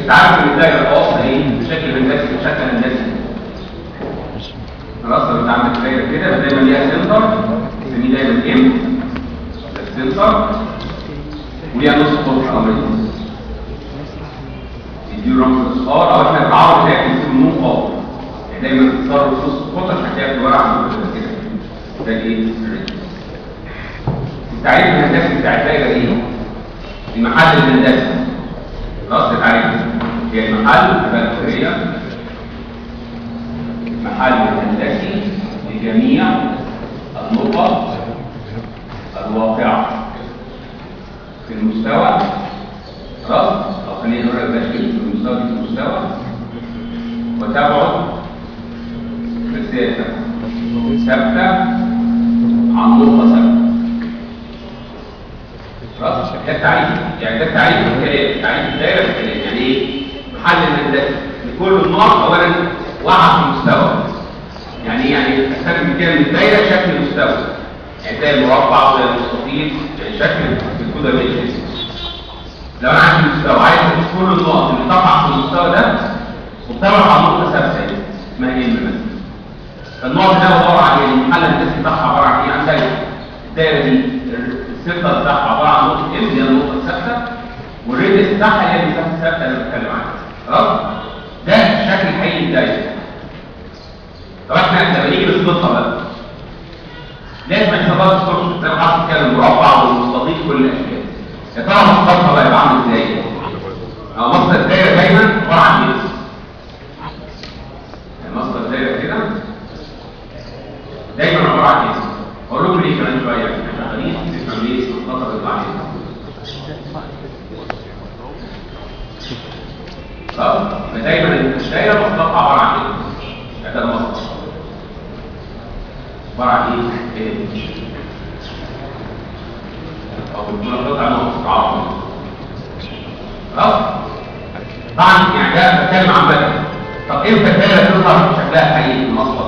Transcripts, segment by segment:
انت عارف ان الدايره الخاصه ايه بشكل هندسي وشكل هندسي. خلاص لو انت عندك دايره كده دايما ليها سنتر نسميه دايما ام السنتر وليها نص قطر او ريديوس يديله رمز اصفار او احنا بنعرض هناك نسميه نون قاطر. يعني دايما تتصرف نص قطر هتلاقي في ورقه عندك كده ده ايه الريديوس. التعريف الهندسي بتاع الدايره ايه؟ المحل الهندسي. خلاص التعريف هي المحل البكتيريا المحل الهندسي لجميع النقط الواقعه في المستوى. خلاص او خلينا نقول التشكيل في المستوى في المستوى وتبعد مسافه ثابته عن نقطه ثابته. خلاص ده التعريف. يعني ده التعريف الكلام تعريف الدايره بالكلام. يعني ايه؟ محل الهندسي لكل النقط اولا واحد في المستوى. يعني ايه؟ يعني استخدم كده من الدايره شكل المستوى. يعني زي المربع وزي المستطيل يعني شكل الكودا ماشي. لو انا عندي مستوى عايز كل النقط اللي تقع في المستوى ده وبتبعد عن نقطه ثابته اسمها ايه مثلا. فالنقط ده عباره عن ايه؟ المحل الهندسي بتاعها عباره عن ايه؟ عندك الدايره دي السنتر بتاعها عباره عن نقطه ام اللي هي النقطه الثابته والريديوس بتاعها اللي هي المسافه الثابته اللي بتكلم عنها. خلاص؟ ده شكل حقيقي الدايره. طب احنا لما نيجي نظبطها بقى لازم احنا برضه نشوف زي ما حضرتك بتتكلم المربع والمستطيل كل الاشكال. يا ترى مصدرها بقى يبقى عامل ازاي؟ او مصدر الدايره دايما عباره عن ايه؟ يعني مصدر الدايره كده دايما عباره عن ايه؟ اقول لكم ليه كمان شويه احنا شغالين تفهم ليه الخطر بيطلع علينا. خلاص؟ فدايما الدايره مصدرها عباره عن ايه؟ ده المصدر عباره عن ايه؟ او بنقول على نقطه. خلاص؟ طبعا يعني ده بتكلم عن بدل. طب امتى الدايره تظهر شكلها حقيقي في المصدر؟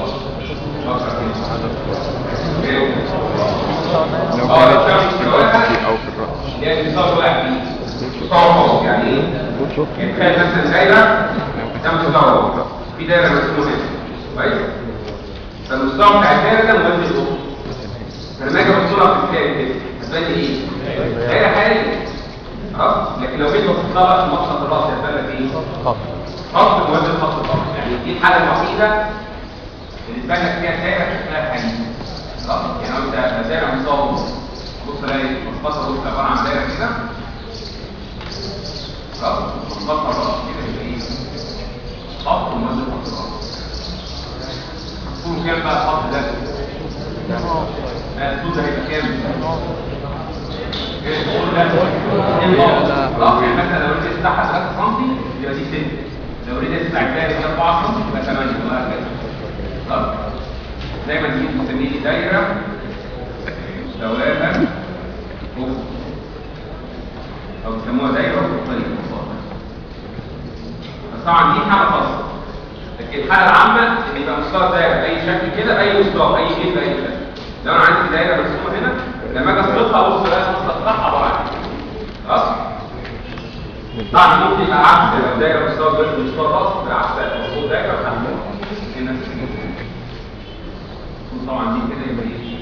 يعني مستوى واحد مستوى فوق يعني ايه؟ يعني تخيل مثلا دايره ده مستوى في دايره مرسومه هنا كويس؟ فالمستوى بتاع الدايره ده مهم جدا. فلما اجي ابص لها في الكتاب كده هتبان ايه؟ دايره حقيقيه. خلاص؟ لكن لو جيت بصيت لها في مقصد الراس هتبان لك ايه؟ خط مهم خط الراس. يعني دي الحاله الوحيده اللي تبان لك فيها دايره شكلها حقيقي. خلاص؟ يعني لو انت دايره مستوى بص الاقي مصطفى بص عباره عن دايره كده. خلاص؟ مصطفى الراس كده يبقى ايه؟ خط وموازي خط الراس. طوله كام بقى الخط ده؟ الطول ده هيبقى كام؟ الطول ده خلاص يعني مثلا لو ريديوس بتاعها 3 سم يبقى دي 6. لو ريديوس بتاع الدايره 4 سم يبقى 8 وهكذا. خلاص؟ دايما دي بنسميه دايره مستوياتها او بيسموها دايره افقيه. بس طبعا دي حاله خاصه. لكن الحاله العامه ان يبقى مستوى الدايره باي شكل كده باي مستوى باي جيل باي شكل. لو انا عندي دايره مرسومه هنا لما اجي اصرفها ابص الاقي المسطح بتاعها عباره عن خلاص؟ طبعا ممكن يبقى عكس لو دايره مستوى الجسم مستوى الراس بالعكس المفروض دايره بتاعت هنا طبعا دي كده يبقى ايه؟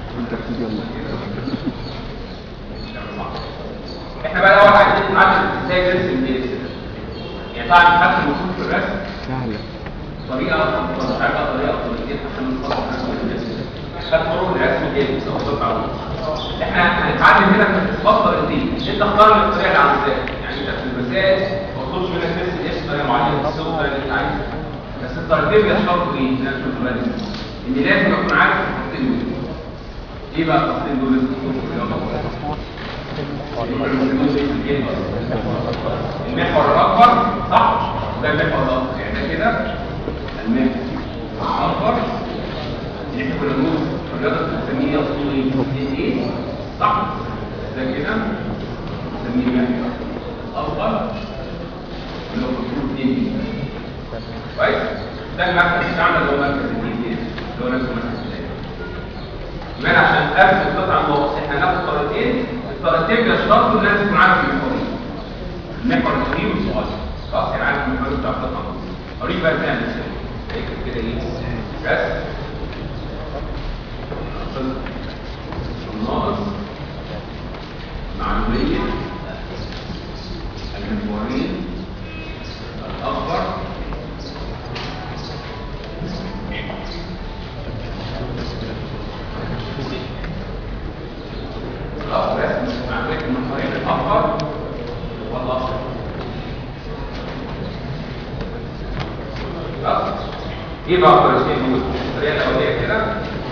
احنا بقى اول عايزين نتعلم ازاي نرسم دي. يعني طبعا حتى المفروض في الرسم سهله طريقه مش عارفه طريقه طريقتين عشان نخلص الرسم. خد طرق الرسم جاهز او طرق احنا هنتعلم هنا في الفصل الدين. انت اختار الطريقه اللي عاوزاها. يعني انت في المسائل ما تطلبش منك ترسم اسم طريقه معينه تسوي الطريقه اللي انت عايزها. بس الطريقتين بيشترطوا ايه؟ نشوف بالنا ان لازم اكون عارف الخطين دول. ايه بقى الخطين دول؟ المحور الاكبر صح؟ ده المحور الاكبر يعني ده كده المحور الاكبر اللي احنا كنا بنقول الرياضه بنسميه اصول ايه؟ صح؟ ده كده بنسميه المحور الاكبر اللي هو المفروض 2 كويس؟ ده المركز بتاعنا اللي هو مركز الدين اللي هو نفس المركز بتاعنا. كمان عشان ارسم قطع النقص احنا هناخد طريقتين. الطريقتين بيشترطوا ان لازم تكون عارف المحورين. المحور الكبير والصغير. خلاص يعني عارف المحور بتاع الخط موجود. اوريك بقى ازاي نعمل هيكتب كده ايه؟ بس الناقص معلومية المحورين الأكبر خلاص رسم معلومية المحورين الأكبر والأصغر. خلاص ايه بقى أكبر شيء موجود؟ الطريقة الأولية كده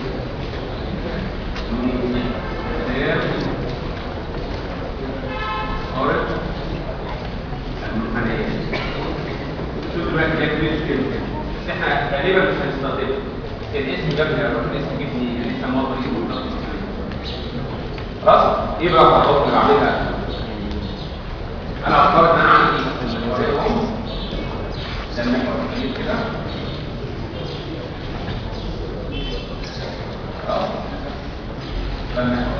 أورد المنحنيات. شوف دلوقتي جايب مش كده بس احنا غالبا مش هنستخدمه. الاسم جاب لي الرقم الاسم جيب لي لسه موضوع يقول خلاص. ايه بقى الخطوات اللي بعملها؟ انا افترض ان انا عندي المحورين ده المحور الكبير كده خلاص. ده المحور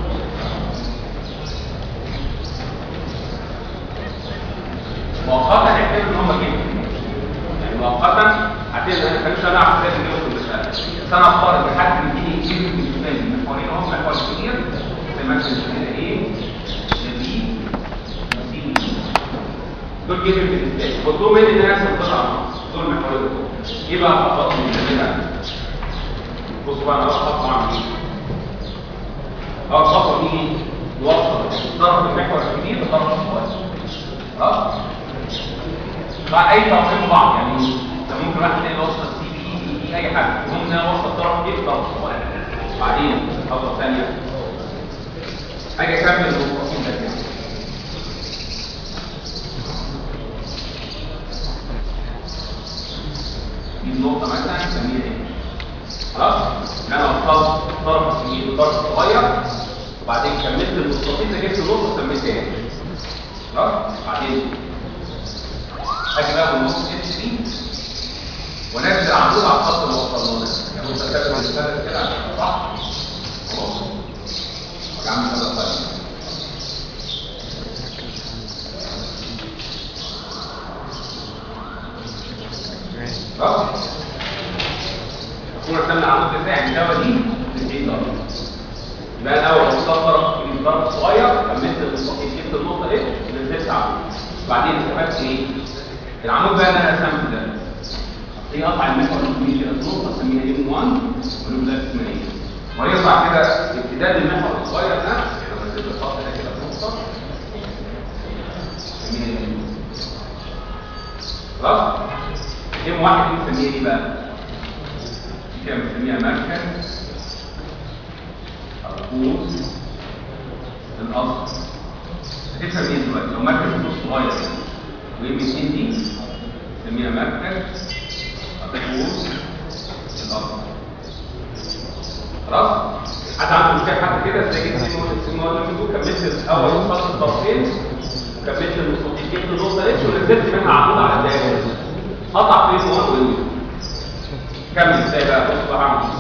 مؤقتا نعتبر ان هم جيبوا يعني مؤقتا هتبقى انا مش هنعرف ازاي نجيبهم في المساله بس انا افترض ان حد بيجي يجيب من الشمال المحورين هم محور كبير زي ما انت كده ايه بي سي دول جيبوا بالنسبه لي مطلوب مني ان انا ارسم قطعه دول المحورين دول. ايه بقى الخطوات اللي بنعملها؟ بصوا بقى انا اخطط اعمل ايه؟ اول خطوه نيجي نوصل طرف المحور الكبير بطرف الصغير خلاص. مع اي توصيل بعض يعني ممكن واحد تاني يوصل سي بي اي اي حاجه ممكن انا اوصل طرف كبير بطرف صغير. بعدين خطوه ثانيه اجي اكمل التفاصيل ده كده دي النقطه مثلا نسميها ايه؟ خلاص ان انا وصلت طرف كبير وطرف صغير وبعدين كملت المستطيل ده جبت نقطه وسميتها ايه؟ خلاص. بعدين اجي بقى بالنص اس بي ونزل على طول على الخط اللي وصلنا له يعني انت كاتب الرساله كده صح؟ خلاص اعمل كده طيب خلاص. كنا رسمنا العمود بتاعي المساواه دي 90 درجه. يبقى انا اول وصلت طرف من طرف صغير كملت المستطيل جبت النقطه دي ونزلت عمود. بعدين استفدت ايه؟ العمود بقى اللي انا رسمته ده هي قطع المحور الكبير كده نقطه اسميها ام 1 ونقول ده اسمها ايه؟ ويطلع كده امتداد المحور الصغير ده لو نزلت الخط ده كده بنقطه اسميها ام خلاص؟ ام 1 دي بنسميها ايه بقى؟ دي كده بنسميها مركز القوس الاصل. هتفهم ايه دلوقتي؟ لو مركز القوس صغير وام 2 دي نسميها مركز القوس الاصل. خلاص؟ حد عنده مشكله حتى كده زي كده كملت الاول وصلت الطرفين وكملت المستطيل جبت النقطه اتش ونزلت منها عمود على الدايره قطع فين 1 و كمل ازاي بقى؟ بص بقى هعمل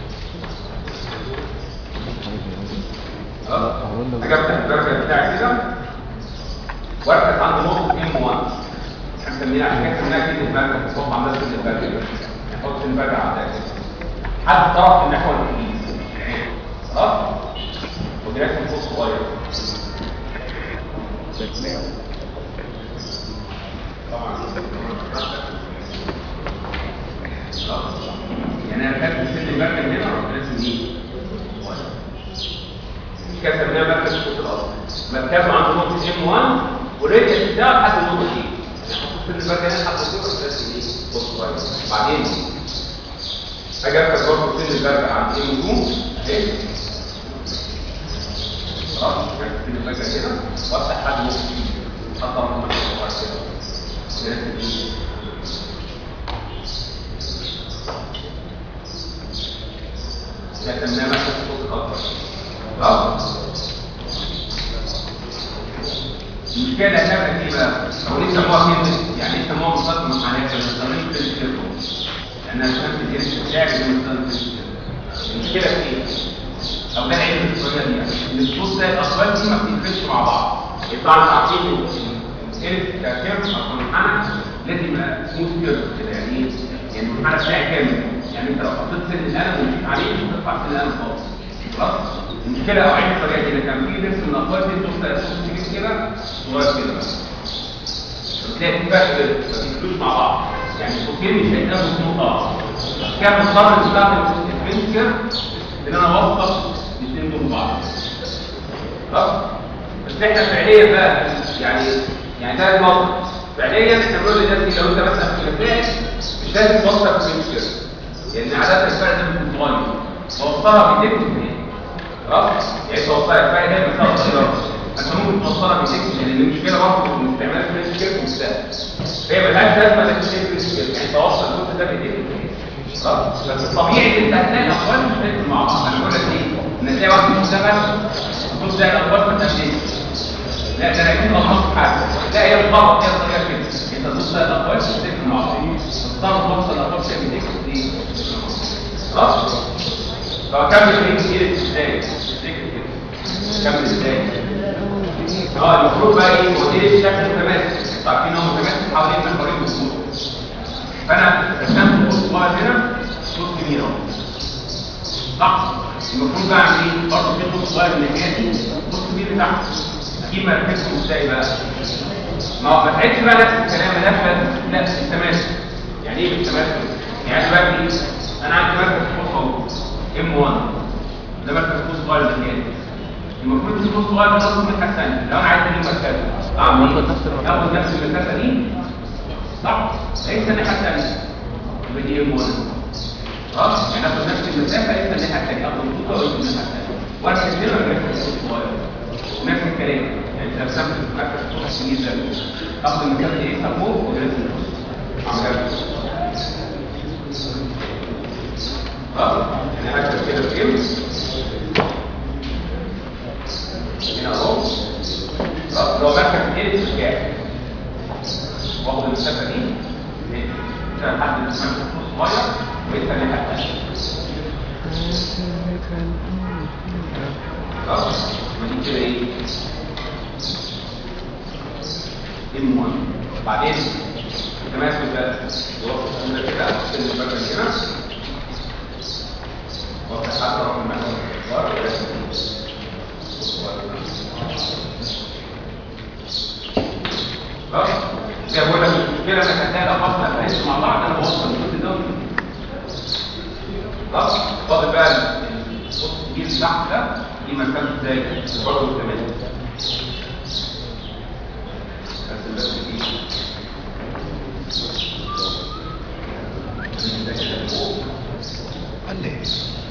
اجي افتح الدرجه بتاعي كده واركز عند نقطه ام 1 هنسميها عشان كده سميناها كده المركز الصوت عندها كده البرجر نحط البرجر على ده حد طرف المحور الكبير خلاص ودي رسم فوق صغير طبعا يعني انا كاتب سن المركز هنا رحت راسم ايه؟ كسبناه مركز فوق الارض مركزه عند نقطه ام 1 والريديوس بتاعه لحد النقطه دي حطيت في المركز هنا لحد النقطه راسم ايه؟ فوق صغير. بعدين اجي اركز برضه سن البرجر عند ام 2 اهي خلاص سن البرجر هنا وافتح لحد النقطه دي اطلع من المركز كده راسم ايه؟ كتبناه مركز فوق الارض. خلاص المشكله اللي هتبقى ايه بقى؟ او ليه سموها كلمه يعني ايه سموها مقدمه معناها كده بنستخدم كلمه لان انا فهمت الجنس بتاعي بنستخدم المشكله في ايه؟ او ده العيب في الطريقه دي ان الصوت ده الاصوات دي ما بتنفذش مع بعض. يطلع لنا عارفين الكيرف او المنحنى لازم يبقى سموث كيرف كده. يعني ايه؟ يعني المنحنى بتاعي كامل. يعني انت لو حطيت سن القلم ومشيت عليه مش هترفع سن القلم خالص. خلاص؟ المشكله او عين الطريقه دي كان في درس من الاطفال تبص تجيب كده صغير كده بس. بتلاقي في فرق كده ما بيدخلوش مع بعض. يعني الصوتين مش هيتقابلوا في نقطه واحده. كان مضطر نستخدم الفرنش كيرف ان انا اوصل الاثنين دول ببعض. خلاص؟ بس احنا فعليا بقى يعني ده الموقف. فعليا احنا بنقول للناس لو انت مثلا في المسائل مش لازم توصل الفرنش كيرف. لان عاده الفرق ده بيكون صغير. توصلها بايديك خلاص؟ يعني توصلها الفرق ده بيكون صغير. انت ممكن توصلها بايديك لان المشكله برضه ان استعمال الفرنش كيرف مش سهل. هي ملهاش لازمه انك تشتري فرنش كيرف. يعني توصل الجزء ده بايديك. خلاص؟ بس الطبيعي ان انت هتلاقي الاقوال مش هتاكل مع بعض. انا بقول لك ايه؟ ان تلاقي واحد مشتغل تبص تلاقي الاقوال ما تمشيش. لا ده انا اكيد غلطت في حاجه. لا هي الغلط هي الطريقه كده. انت تبص تلاقي الاقوال مش هتاكل مع بعض. تضطر توصل الاقوال بايديك دي. خلاص؟ فكمل ايه ازاي؟ كمل ازاي؟ المفروض بقى ايه؟ موديل الشكل متماسك. عارفين هو متماسك حوالين محورين الخطوط. فانا رسمت خط صغير هنا خط كبير اهو. صح؟ المفروض بقى اعمل ايه؟ برضه في خط صغير من الناحيه دي خط كبير تحت. اجيب مركزهم ازاي بقى؟ ما تعيدش بقى نفس الكلام لا التماسك. يعني ايه بالتماسك؟ يعني دلوقتي انا عندي مركز خط اهو M1 ده مركز خط صغير من الناحيه. المفروض ان الخط صغير ده نص من الثانيه. لو انا عايز اجيب مركزه اعمل ايه؟ اخد نفس المسافه دي صح؟ ليس الناحيه الثانيه يبقى دي M1 خلاص؟ يعني اخد نفس المسافه ليس الناحيه الثانيه اخد الخطوط واقول الناحيه الثانيه واركز هنا واركز صغير نفس الكلام. يعني انت رسمت مركز خط كبير ده اخد المسافه دي فوق واركز عملها خلاص؟ يعني هكتب كده في هنا اهو خلاص. لو مركز ايه الاشكال واخد المسافه دي عشان احدد المركز صغير وانت اللي هتحدد خلاص. ودي كده ايه M1 بعدين التماسك ده وصل كده احط المركز هنا وافتح حتى رقم المركز خلاص. زي ما بقول لك المشكله انك هتلاقي الاخص ما بقتش مع بعض. انا بوصل الجزء ده خلاص. فاضل بقى الخط الكبير اللي تحت ده دي مركزه ازاي؟ برضه تمام. بس دي ده كده فوق قال لي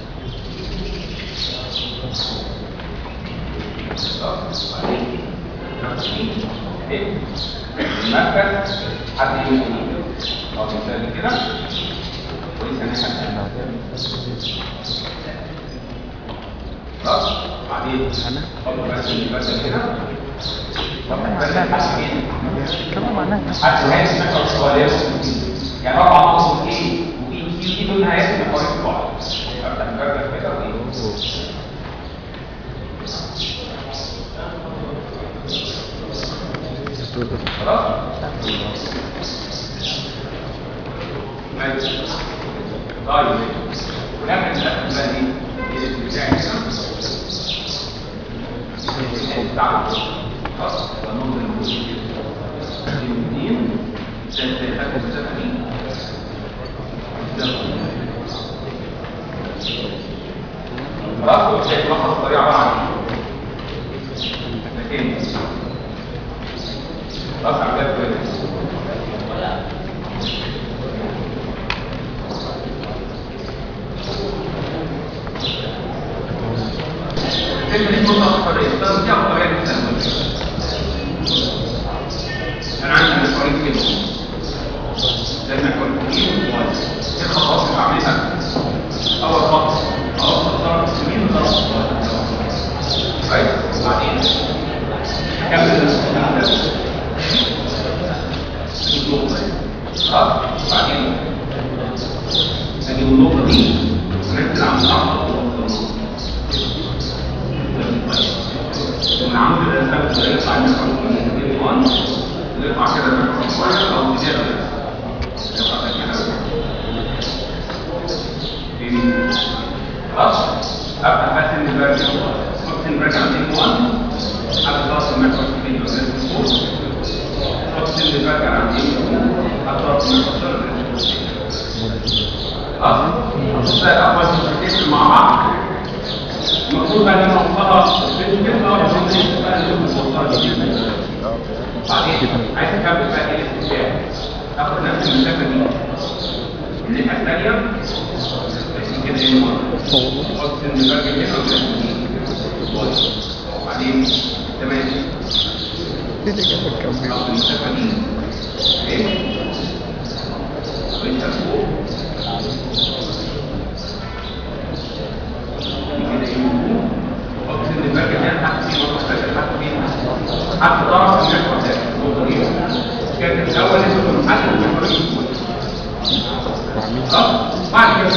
خلاص. بعدين المركز حد يمين او مثال كده ولسه نحن خلاص. بعدين احط بس المثل هنا حد هيئة المحور السؤالية يعني ربع نقص ايه وبي كيو دي دول هيئة محورين في بعض. افتح المركز كده وايه خلاص. ماشي طيب ولكن ناخد بقى ايه بتاعي كده خلاص. وننظر المدين عشان تاخد المسافه دي خلاص. وشايف لخص الطريقه عباره عن لكن خلاص عملت كويس. تبني نقطة الحرية طب دي الحرية الثانوية. أنا عندي محورين كده زي المحور الكبير والصغير. إيه الخطوات اللي بعملها؟ أول خطوة أوصل طرف اليمين وطرف الصغير كويس. بعدين أكمل خلاص. بعدين اجيب النقطه دي وننزل على النقطه من عمود الرسم يطلع من 1 يطلع كده شويه او زياده خلاص. ابدا بس ان البرج حط البرج على ام 1 هتضغط المحور في الفيديو حط البرج على ام 2 هتضغط المحور خلاص. اول شغلتين مع بعض المفروض بقى لما نوصلها بالكلمه او بالكلمه بقى نوصلها بعدين عايز اكمل بقى ايه الاستشفاء اخد نفس المسافه دي الناحيه الثانيه كده ايه احط البرج هنا وبعدين تمام اخد المسافه دي ايه وانت فوق اقسم البرج هنا تحت فيه حتى طرف المحور ده النقطه دي كانت الاول لسه محدد المحورين بعد كده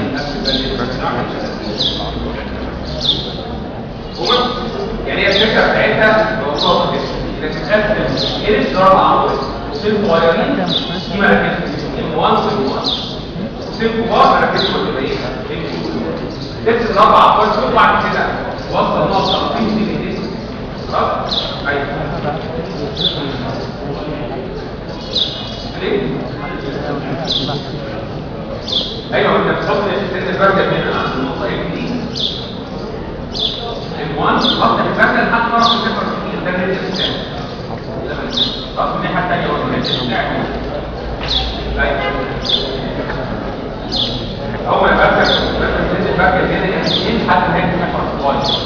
يعني هي الفكره بتاعتها ببساطه كده انك تقسم ايه الضرب عضلي سلك صغيرين دي مراكز ام 1 و 1 سلك كبار مراكزهم تبقى ايه؟ تكسب الاربع اقوال وبعد كده وصل نقطه في دي خلاص. ايوه ايوه انت بتحط سن البرد هنا عند النقطه ام دي ام 1 حط البرد لحد طرف الصفر ده الريت بتاعك طب الناحيه الثانيه برضه الريت بتاعك ايوه اول ما ابدا سن البرد هنا يعني حتى هيك محور خالص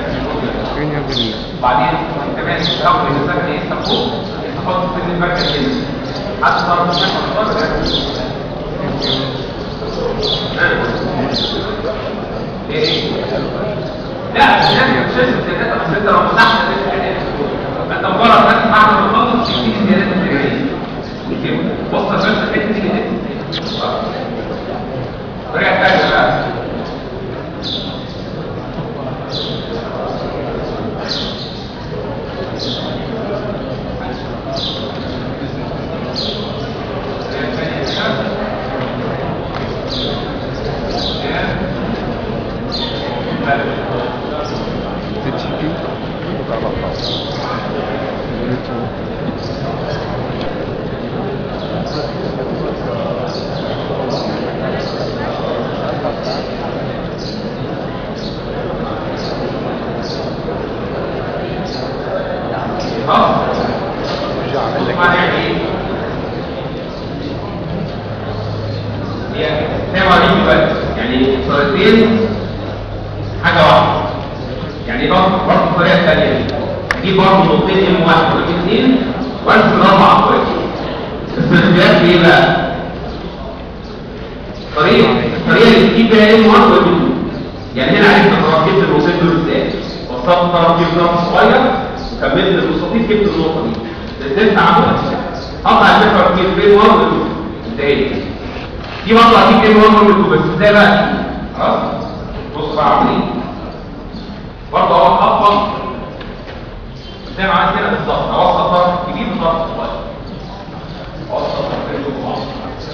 بعدين كمان تاخد المسافه دي فوق تحط سن البرد هنا حتى طرف المحور خالص ايه لا مش لازم زيادات بس انت لو فتحت انت مجرد بس بعد ما تخلص تديك زيادات التجاريه بص بس الحته دي كده طريقه ثانيه بقى حاجه واحده يعني برضه الطريقه الثانيه دي برضه نقطتين ام 1 وام 2 وارسم الاربع اقوال بس الاختلاف ايه بقى؟ الطريقه اللي بتجيب بيها ام 1 وام 2 يعني هنا عرفت خلاص جبت الوسيط دول ازاي وصلت طرف جبت طرف صغير وكملت المستطيل جبت النقطه دي نزلت عمود قطع المحور في بين 1 و 2 انتهيت دي برضه هتجيب ام 1 وام 2 بس ازاي بقى؟ خلاص بص بقى عاملين برضه هو خطوه زي ما عملت كده بالظبط اوصل طرف كبير بطرف صغير اوصل طرفين جوه بعض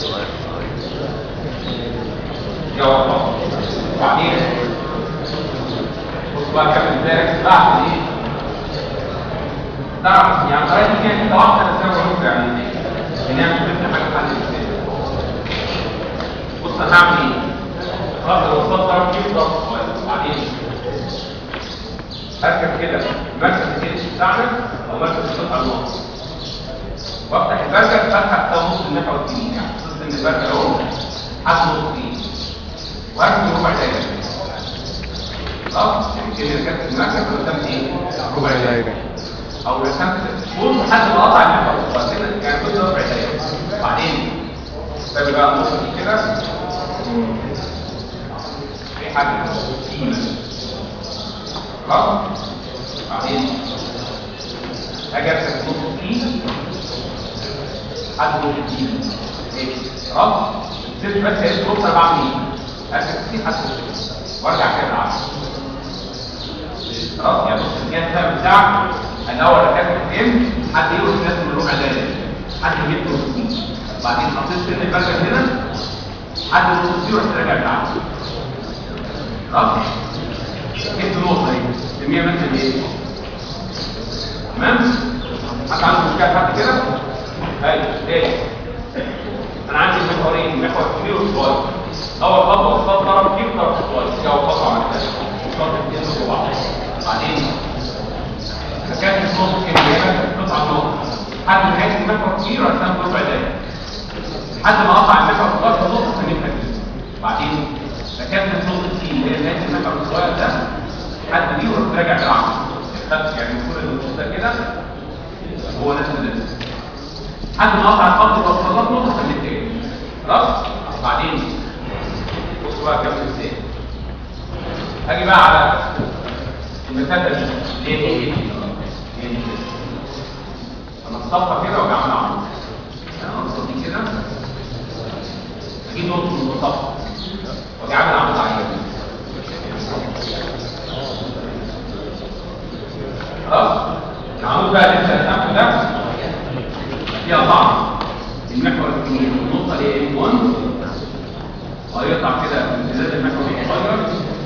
يلا وبعدين بص بقى كمل ازاي بعد ايه تعرف يعني طريقه دي كانت واحده بس انا يعني بنعمل كل حاجه حل ازاي بص هنعمل ايه خلاص وصلت طرف كبير بطرف صغير وبعدين اركب كده مركز الجيش بتاعنا او مركز القطعه النص وافتح البركه فتحه بتاع نص المحور اليمين يعني خصوصا ان البركه اهو حد نص ايد واركب ربع دايره خلاص يعني كده ركبت المركز قدام ايه ربع دايره او رسمت الخطوط لحد ما اقطع المحور وبعد كده يعني كنت ربع دايره بعدين باجي بقى النص دي كده في حاجه خلاص بعدين اجي امسك نص ايد حد نص ايد ايه خلاص سيب بس هي النص انا بعمل ايه امسك ايد حد نص وارجع كده العب خلاص يعني بص الجهاز ده بتاعك الاول ركبت فين حد يقول لازم الربع دايره حد بعدين حطيت سن البرجر هنا لحد نص الزيرو راجع لتحت. خلاص؟ جبت نقطة اهي نسميها مثلا ايه؟ تمام؟ حد عنده مشكلة لحد كده؟ ايوه ايه؟ انا عندي محورين، محور كبير وصغير. اول خطوة اختار طرف كبير وطرف صغير، دي اول خطوة عملتها. اختار الاثنين في بعض. بعدين ركبت نص كده قطعة نقطة. لحد ما نهاية المحور كبير رسمت ربع دايرة. لحد ما اقطع المحور الصغير في النص سميتها كده. بعدين ركبت نقطة سي اللي هي نهاية المحور الصغير ده لحد دي ورحت راجع بالعقل. خدت يعني كل النص ده كده هو نفس ده. لحد ما اقطع الخط والوصلات نقطة سميت تاني. خلاص؟ بعدين بصوا بقى كمل ازاي. هاجي بقى على المسافة دي ليه ايه؟ انا اصطفى كده واجي اعمل عمود. انا اقصد دي كده اجيب نقطة من المصطفى واجي اعمل عمود عليها. خلاص؟ العمود بقى اللي انت هتعمله ده فيها طعم المحور الكبير النقطة اللي هي M1 وهيقطع كده امتداد المحور الصغير.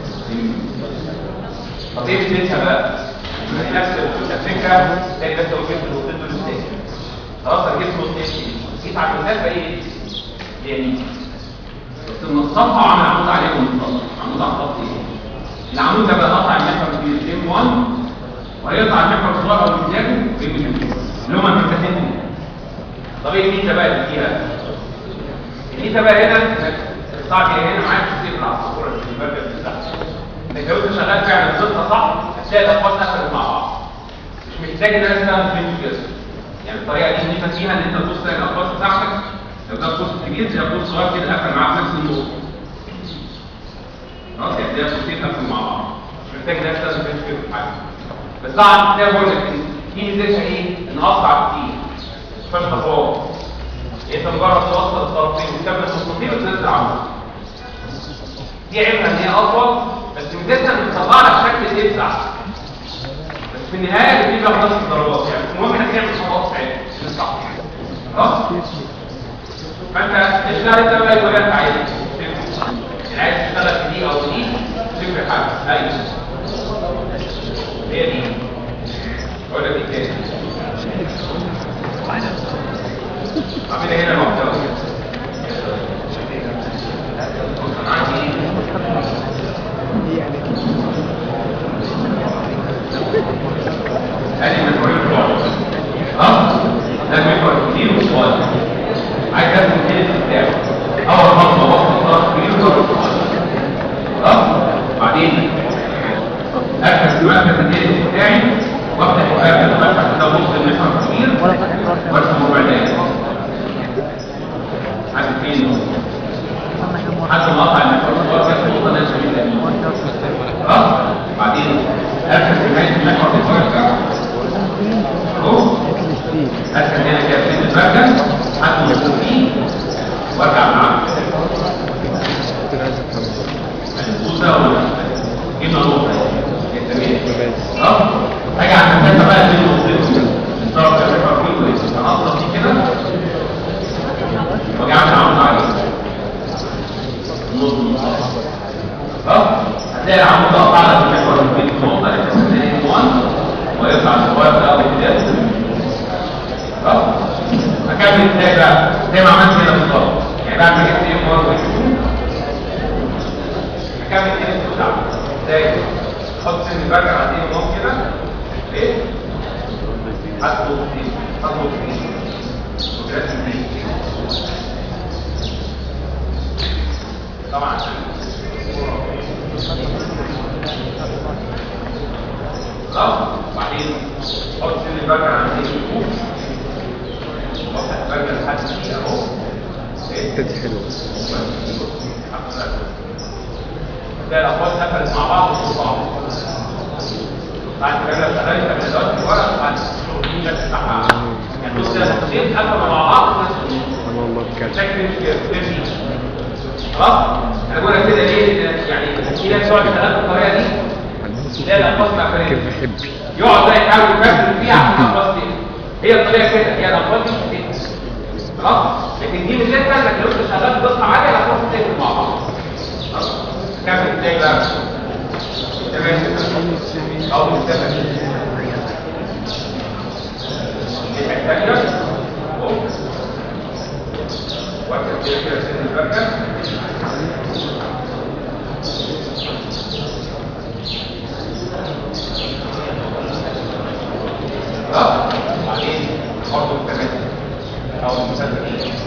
طب ايه بدايتها بقى؟ نفس الفكره زي ما انت قلت النقطتين دول ازاي؟ خلاص انا جبت نقطتين جيت على المسافه ايه؟ يعني كنت منصفها وعامل عمود عليه منصف عمود على الخط ايه؟ العمود ده بقى قطع المحور الكبير M1 وهيقطع المحور الصغير او امتداده ويجي اللي هما المسافتين دول. طب ايه الميزه بقى اللي فيها؟ الميزه بقى هنا صعب هنا معاك كتير على الصوره اللي في البرجر بتاعتك. انت لو انت شغال فعلا الخطه صح هتلاقي الاقوال دخلت مع بعض. مش محتاج ان انا استخدم فين كده. يعني الطريقه دي الميزه فيها ان انت تبص تلاقي الاقوال بتاعتك لو ده قوس كبير زي قوس صغير كده قفل معاك نفس النقطه. خلاص يعني ده قوسين قفلوا مع بعض. مش محتاج ان انا استخدم فين كده في حاجه. بس طبعا زي ما بقول لك دي ميزتها ايه؟ ان اسرع كتير. مش فيهاش خطوات. انت مجرد توصل الطرفين وتكمل مستطيل وتنزل عمود. دي عيبها ان هي اطول بس ميزتها ان تطلع لك شكل الابداع. بس في النهايه بتبقى نفس الدرجات يعني المهم انك تعمل خطوات ساعتها صح. خلاص؟ فانت اشتغل انت بقى الطريقه اللي عايزها. يعني عايز تشتغل في دي او في دي تفرق حاجه. ايوه. هي دي. اقول لك ايه تاني؟ عاملها هنا محتوى. انا عندي ادي محورين بتوعه. ده محور كبير وصغير. عايز ارسم الثالث بتاعه. اول خطوه وسط طرف كبير وطرف صغير. خلاص؟ بعدين اركز المركز الثالث بتاعي وافتح المفتح ده وسط المحور الكبير وارسم ربع دايره. حد فين؟ حد ما قطع المحور الصغير بس النقطه اللي انا شايفها دي. خلاص؟ بعدين اركز في نهايه المحور الصغير ده. اركز هنا كده في المركز حد ما يكون فيه وارجع معاه. الخطوط ده جبنا نقطه خلاص؟ هاجي على المسافه بقى اللي نقطتين الطرف ده المحور الكبير هنقطع دي كده واجي اعمل عمود عليه. النص خلاص؟ هتلاقي العمود ده قطع لك المحور الكبير في النقطه اللي بتسميها M1 ويطلع الصغير ده اول بدايه. خلاص؟ هكمل ازاي بقى؟ زي ما عملت هنا بالظبط. يعني بعد ما جبت M1 و2 هكمل تاني بتاعه. ازاي؟ حط سن البرجر على M1 كده. ليه؟ هتحط دي. وترسم دي. طبعا خلاص بعدين حط سن البرجر على M2 وافتح البرجر لحد دي اهو. دي حلوه. تلاقي الاقوال دخلت مع بعض وفوق بعض. بعد كده اشتغلت من دلوقتي ورق بعد الشغل دي بتاعها يعني بص كده الخطين قفلوا مع بعض شكل كده. خلاص؟ انا بقول لك كده ليه؟ يعني في ناس تقعد تشتغل بالطريقه دي تلاقي الاقواس مقفوله. يقعد بقى يحاول يفكر فيها عشان الاقواس دي. هي الطريقه كده هي الاقواس دي خلاص. لكن دي ميزتها انك لو انت شغال بدقه عاليه هتعرف تذاكر مع بعض. خلاص. كمل ازاي بقى؟ تمام او مستمر دي حاجه ثانيه واكتب كده سن البركه خلاص. بعدين برضه مستمر او مستمر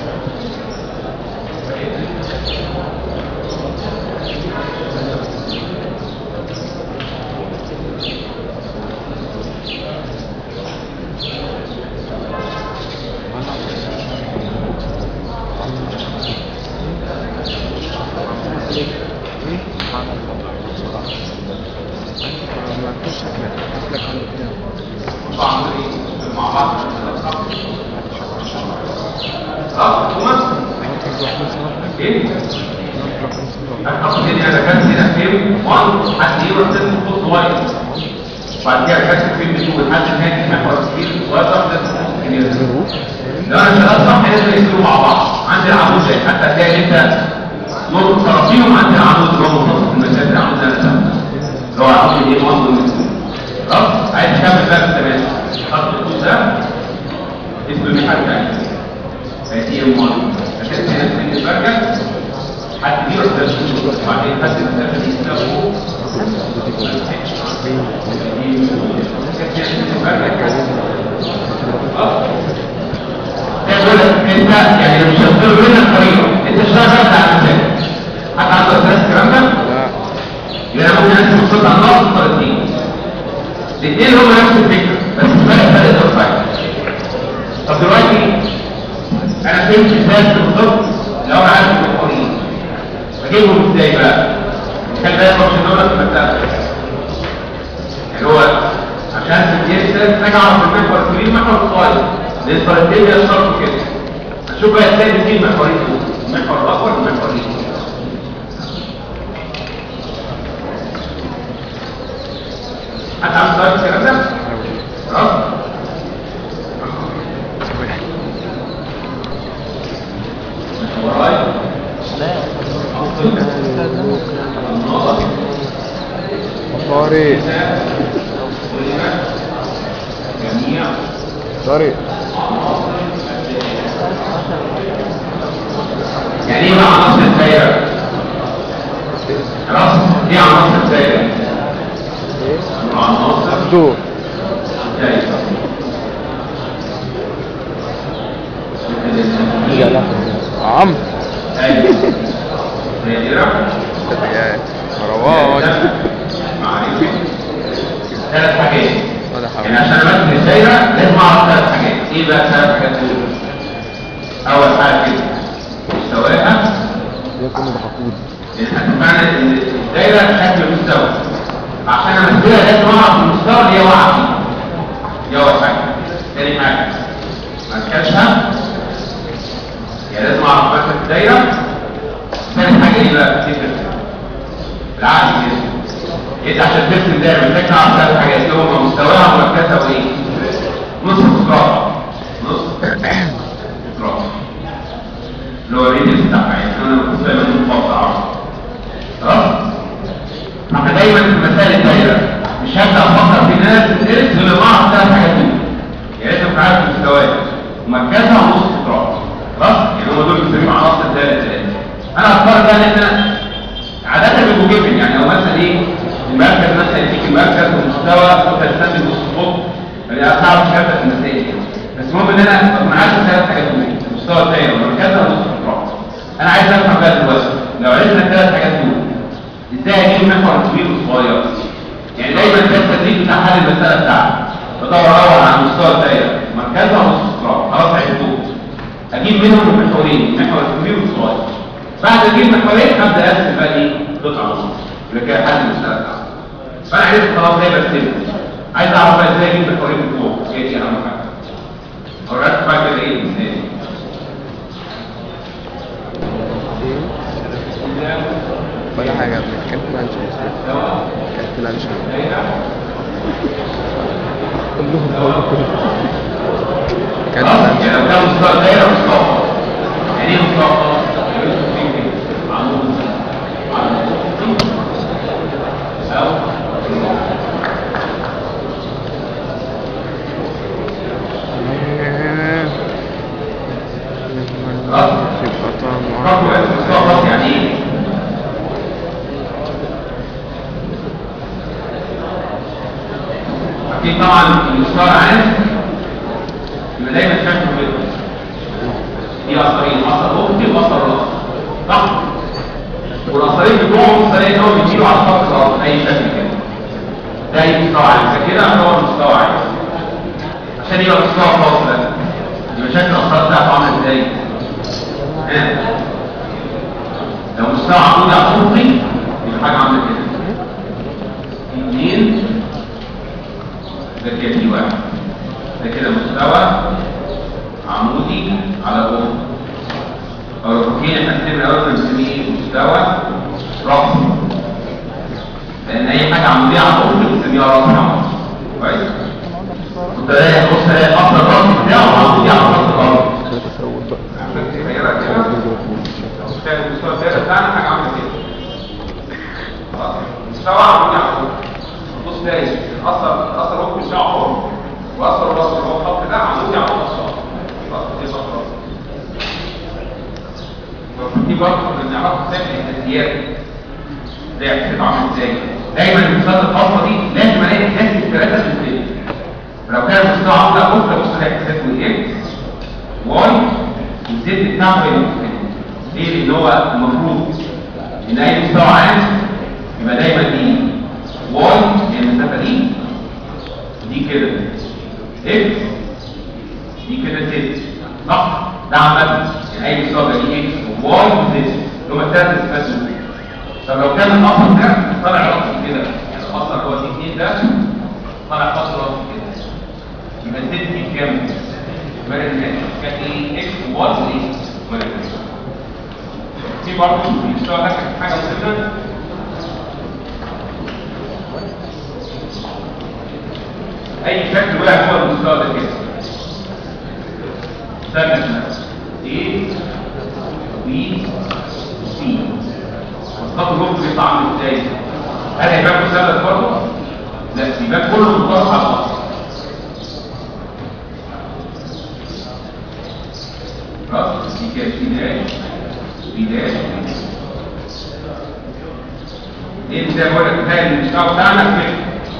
مع بعض ايه؟ انا كان هنا فيلم 1 حد يروح تسمع صوت صغير بعد كده كاتب فيلم 2 حد ثاني محور كبير صغير لو انا شغال صح لازم يصيروا مع بعض عندي العمود زي حتى تلاقي انت نقطه طرفيهم عندي العمود اللي هو منتصف المسافه العمود ده اللي هو عمود الايه 1 وال 2 خلاص. عايز اكمل بقى تمام خط الخطوط ده اسمه المحل الثاني فدي ام 1 هتبقى هنا في البرجر حد يروح تشوف بعدين حد المسافه دي اسمها انت يعني مش هتقول منك طريقه انت اشتغلت على نفسك حتى عنده اساس الكلام ده يبقى انا ممكن انزل الصوت على النقط الطريقتين الاثنين هم نفس الفكره بس فرق تصحيح. طب دلوقتي انا فهمت ازاي بالظبط لو انا عارف المحورين بجيبهم ازاي بقى؟ كان ده فانكشن دول في المساله يعني هو عشان تجيب محتاج اعرف المحور الكبير المحور الصغير لان الطريقتين بيشتركوا كده. هنشوف بقى ازاي بنجيب المحورين دول المحور الاكبر والمحور الصغير. حد عامل سؤال في الكلام ده؟ خلاص؟ وراي؟ طارق طارق يعني ايه بقى عناصر الدايره؟ خلاص؟ ايه عناصر الدايره؟ عناصر دور الدايره عم دايره مروان معرفة ثلاث حاجات يعني عشان امثل الدايره لازم اعرف ثلاث حاجات. ايه بقى ثلاث حاجات دول؟ اول حاجه كده مستواها يكون محفوظ احنا اتفقنا ان الدايره شكل مستوى عشان امثلها لازم اعرف المستوى اللي هي واقعه فيه. دي اول حاجه. ثاني حاجه مركزها يعني لازم اعرف مركز الدايره. ثالث حاجه ايه بقى؟ العقل كده انت عشان ترسم دايره محتاج تعرف ثلاث حاجات اللي هم مستواها ومركزها وايه؟ نص استراحه نص استراحه اللي هو الريديوس بتاعها يعني انا بكون دايما متوقع خلاص؟ احنا دايما في مسائل الدايره مش هبدا افكر في ناس تدرس غير لما اعرف ثلاث حاجات دول. يعني لازم تعرف مستواها ومركزها ونص استراحه خلاص؟ يعني هم دول بنسميهم عناصر الدايره الثلاثه. انا هفترض بقى ان احنا عادة بيبقوا جبن يعني لو مثلا ايه المركز مثلا يديك المركز والمستوى وانت تستخدم الخطوط يعني صعب شويه في المسائل بس المهم ان انا عارف ثلاث حاجات دول المستوى الدايره ومركزها ونص الخطوط. انا عايز افهم بقى دلوقتي لو عرفنا الثلاث حاجات دول ازاي اجيب المحور الكبير والصغير؟ يعني دايما ده التدريب بتاع حل المساله بتاعتي بدور اول على مستوى الدايره مركزها ونص الخطوط خلاص عرفتوه اجيب منهم المحورين المحور الكبير والصغير. بعد اجيب محورين ابدا ارسم بقى ايه قطعه نص يبقى كده حل المساله بتاعتي. فانا عرفت خلاص زي برسمه عايز اعرف بقى ازاي اجيب محورين بتوعه هي دي اهم حاجه. اوريك بقى كده ايه مثال ولا حاجه كالكولانشن كلهم يعني لو كان مستوى دايره مستوى طبعا المستوى العام يبقى دايما شكله كده. دي اثرين، اثر افقي واثر راسي، صح؟ والاثرين بتوعهم الثانيه دول بيجيبوا على خط الارض اي شكل كده. ده اي مستوى عام، كده يعتبر مستوى عام. عشان يبقى مستوى خاص ده يبقى شكل الاثار بتاعته عامل ازاي؟ لو مستوى عمودي على افقي يبقى حاجه عامله كده. اثنين ده كده دي واحد. ده كده مستوى عمودي على افقي. او الافقين احنا بنسميه الاول بنسميه مستوى راسي. لان اي حاجه عموديه على افقي بنسميها راسي عمودي. كويس؟ كنت الاقي بص الاقي اصل الراس بتاعه عمودي على خط الارض. كان المستوى الثالث بتاعنا حاجه عامله كده. خلاص مستوى عمودي على افقي. بص تلاقي الاثر الافقي بتاعه اهو، واثر الراس اللي هو الخط ده عمودي على الخط. خلاص دي خلاص. دي برضه كنا بنعرفها ازاي في الاساسيات. زي بتبقى عامل ازاي؟ دايما المستويات الخاصه دي لازم الاقي ناس الثلاثه في الفيلم. لو كان المستوى عمودي على افقي بص الاقي اكسات واكس واي والزد بتاعه هيبقى ليه؟ لان هو المفروض ان اي مستوى عام يبقى دايما دي واي هي المسافه دي كده اكس دي كده زد، صح؟ ده عامه يعني اي مستوى يبقى دي اكس وواي وزد اللي هم الثلاث صفات دول. طب لو كان الاصل ده طالع راسي كده، يعني الاصل هو دي 2 ده طالع خط راسي كده، يبقى الزد دي كام؟ يبقى كانت ايه؟ اكس وواي وايه؟ في برضه المستوى ده كانت حاجه مهمه. اي شكل وقع جوه المستوى ده كده ثابت ايه بي سي، الخط الافقي بيطلع عامل ازاي؟ هل هيبقى مثلث برضه؟ لا، يبقى كله متطابق على بعض. خلاص دي كده سي داش بي داش ايه زي ما بقول لك تخيل المستوى بتاعنا كده.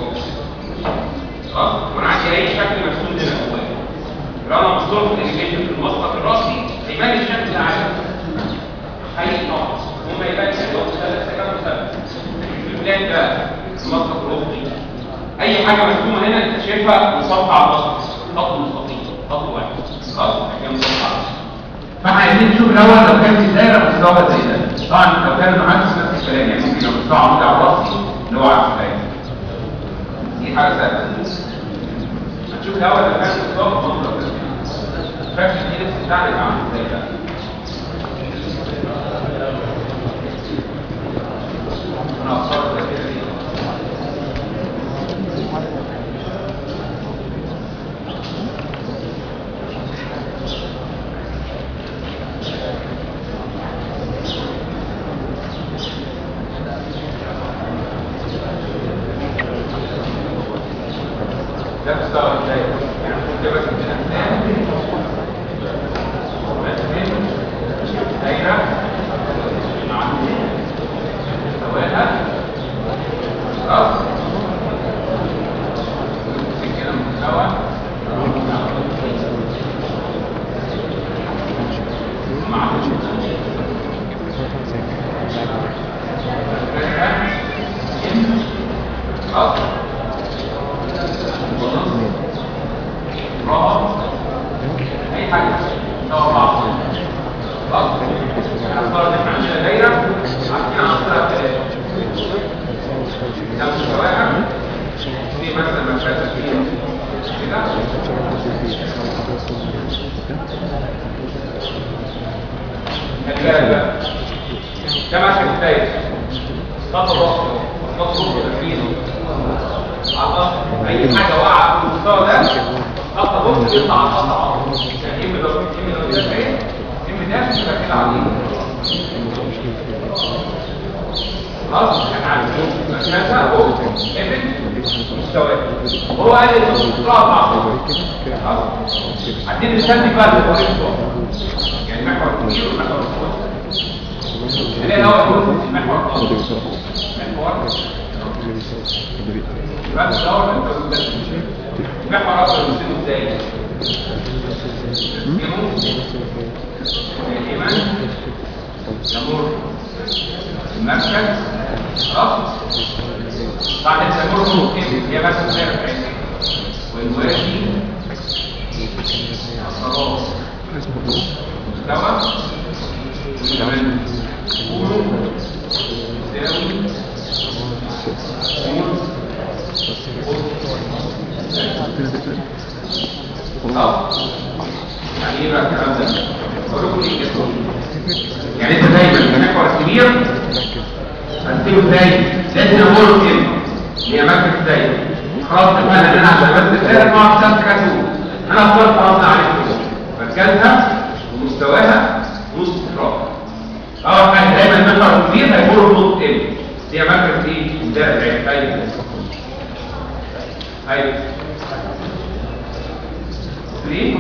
خلاص وانا عندي اي شكل مرسوم هنا جواه. لو انا بصور في الانيميشن في المسقط الراسي هيبان الشكل ده عادي. اي نقط وما يبانش اللي هو مثلث كده مثلث. في البلان ده المسقط الافقي اي حاجه مرسومه هنا انت شايفها مصفى على الراسي، خط مستقيم، خط واحد. خلاص هي مصفى على الراسي. فاحنا عايزين نشوف الاول لو كان في دايره مستوى زي ده. طبعا لو كان معاك نفس الكلام يعني ممكن لو مستوى عمودي على الراسي اللي هو عكس الدايره. دي حاجه سهله. هنشوف الاول لو كان مستوى المنظر ده. فاكر دي لسه بتاعنا يبقى عامل ازاي ده. انا هختار ده كده ليه؟ ده مستوى ازاي؟ يعني ممكن تبقى كده دايره مع مستواها خلاص كده مستوى مع خلاص اي حاجه سوا بعض. خلاص هنختار ان احنا عندنا دايره عارفين عنصرها ثلاثه. ده مستواها في مثلا مسافه كده خلي بالك بقى ده مركز الدايره خط ضغط خط ضغط تركيز اي حاجه واقعه في المستوى ده خط ضغط بيطلع على الخط على طول. يعني ام لو كده فين ام داش مش كده عليه. خلاص احنا عارفين مسافه اهو ابن مستوى هو قال لي الاستقرار مع خلاص عايزين نستنتج بقى الفوارق يعني محور كبير ومحور صغير. ايه الاول يقول محور صغير محور يبقى الدور انت محور اصلا بنسيبه ازاي؟ دائما يمر المركز خلاص بعد التمر ممكن هي بس السعر بتاعتها والوادي خلاص مستوى وكمان كله يساوي يعني ايه بقى الكلام ده؟ اقول لكم ايه كده؟ يعني انت دايما المحور الكبير هتسيبه ازاي؟ لازم امر كده هي مركز ازاي؟ خلاص اتفقنا ان انا عشان بس الثالث نوع بتاعت كاتوب انا اخترت خلاص عليه مركزها ومستواها نص تكرار. اول حاجه دايما المحور الكبير هيمر بنقطه ال هي مركز ايه؟ الدائره بتاعتها ايوه ليه؟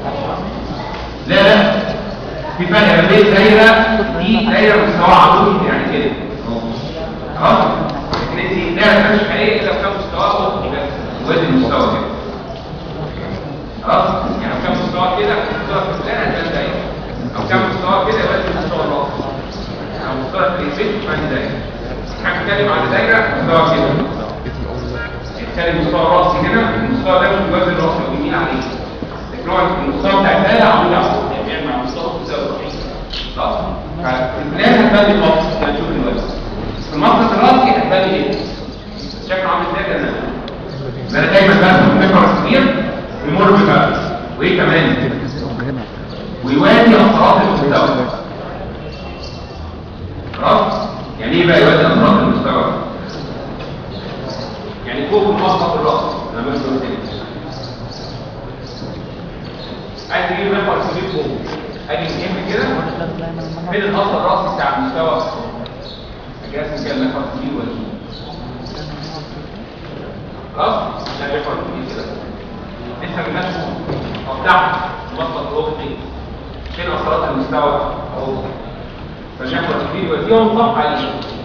لا في فرق بين دايره دي دايره مستوى عمودي يعني كده خلاص لكن انت دايره مش حقيقيه الا بكام مستوى افقي بس وادي المستوى كده خلاص يعني كام مستوى كده مستوى في الدايره ده دايره او كام مستوى كده وادي المستوى الراسي او مستوى في البيت فدي دايره احنا بنتكلم على دايره مستوى كده الثاني مستوى راسي هنا المستوى ده مش بيوازن راسي ويمين عليه لكن هو المستوى بتاع الدايره عمودي على يعني مع مستوى تساوي خلاص فالبلان هتبان المقص هنشوف دلوقتي المقص الراسي هتبان ايه؟ شكله عامل ازاي ده انا دايما برسم المحور الكبير يمر بمركز وايه كمان؟ ويوازي اطراف المستوى خلاص؟ يعني ايه بقى يوازي اطراف المستوى؟ يعني فوق المسقط الراس انا بس قلت لك عايز تجيب محور كبير فوق اجي جنب كده فين الخط الراسي بتاع المستوى اجي كده محور كبير ولا خلاص ده محور كبير كده لسه بنفسه او تحت المسقط الافقي فين اثرات المستوى اهو فالمحور الكبير وديهم طبق عليه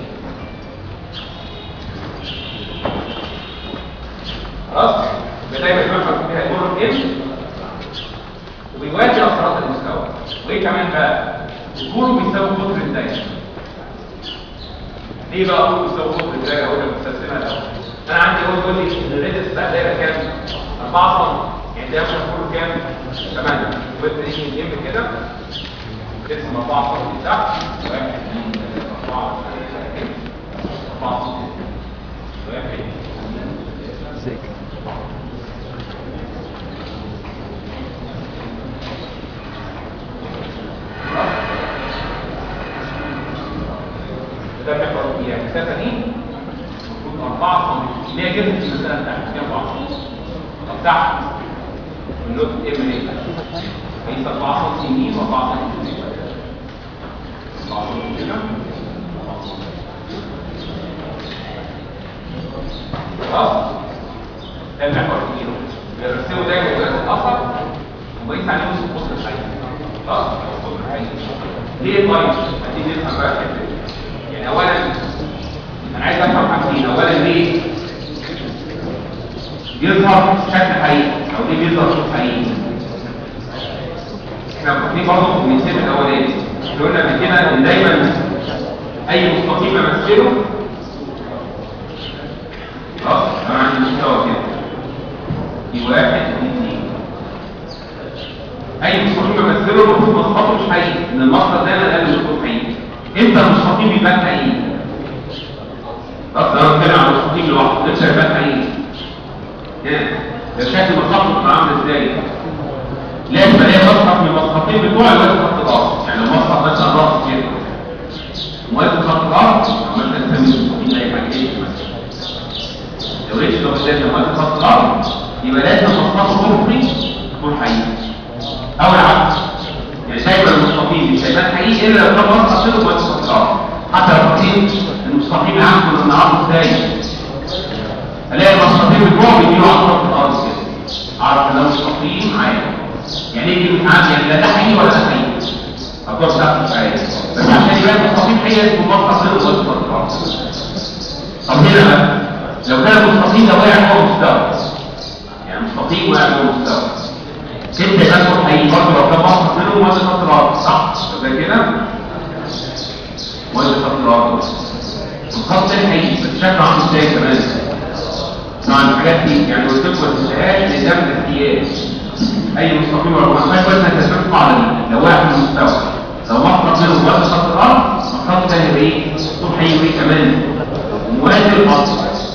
خلاص بدايه المحور الكبير هيمر بإيه وبيواجه اثرات المستوى وايه كمان بقى الكور بيساوي قطر الدايره ليه بقى الكور بيساوي قطر الدايره ولا مستقسمها الاول انا عندي اول يقول لي ان الريدس بتاع الدايره كام 4 سم يعني ده مش كله كام 8 وبالتالي يجي جنب كده تقسم 4 سم تحت 1 2 3 4 4 سم 1 2 ده محور يعني المسافه دي المفروض 4 سم اللي هي جبت المسافه بتاعت 4 سم طب تحت النقطه ام ايه هي 4 سم يمين و4 سم 4 سم كده خلاص ده المحور الكبير بنرسمه دايما بجد الاخر وبقيت عليه نص القطر الحقيقي خلاص القطر الحقيقي ليه طيب عايزين نفهم بقى الحته دي يعني اولا انا عايز افهم حاجتين اولا ليه بيظهر شكل حقيقي او ليه بيظهر شكل حقيقي احنا فاكرين برضه في المثال الاولاني قلنا قبل كده ان دايما اي مستقيم امثله خلاص انا عندي مستوى كده في 1 و 2 اي مستقيم امثله المفروض مسقطه مش حقيقي ان المسقط دايما قال له حقيقي امتى المستقيم يبان حقيقي؟ طب ده بنتكلم عن المستقيم لوحده لسه يبان حقيقي كده ده شكل المسقط بتبقى عامل ازاي؟ لازم الاقي مسقط من المسقطين بتوعي وادي خط الارض يعني لو مسقط مثلا راس كده وادي خط الارض عملنا نسميه المستقيم لاي حاجه ايه مثلا لو لقيتش لو لازم وادي خط الارض يبقى لازم مسقطه افقي يكون حقيقي او العكس يعني دايما المستقيم مش هيبان حقيقي الا لو كان مسقط كده وادي خط الارض حتى لو فاكرين المستقيم العام كنا بنعرفه ازاي الاقي المستقيم بتوعه بيجيله على خط الارض كده اعرف ان ده مستقيم عادي يعني ايه كلمه عادي يعني لا ده حقيقي ولا ده حقيقي اقدر اشتغل مش عادي بس عشان يبان المستقيم حقيقي اسمه مسقط كده وادي خط الارض طب هنا بقى لو كان المستقيم ده واقع فوق المستوى يعني مستقيم وقاعد جوه مستوى. 6 يبقى طول حقيقي برضه لو كان مصر منهم وادي خط الارض صح؟ زي كده وادي خط الارض الخط الحقيقي بس شكله عامل ازاي كمان؟ طبعا الحاجات دي يعني قلت لكم ما تنساهاش ان ده من الاحتياج. اي مستقيم ولا ما كويس انك تسمع على لو واحد من المستوى لو مخرج منهم وادي خط الارض مخرج تاني بايه؟ طول حقيقي وايه كمان؟ موازي الخط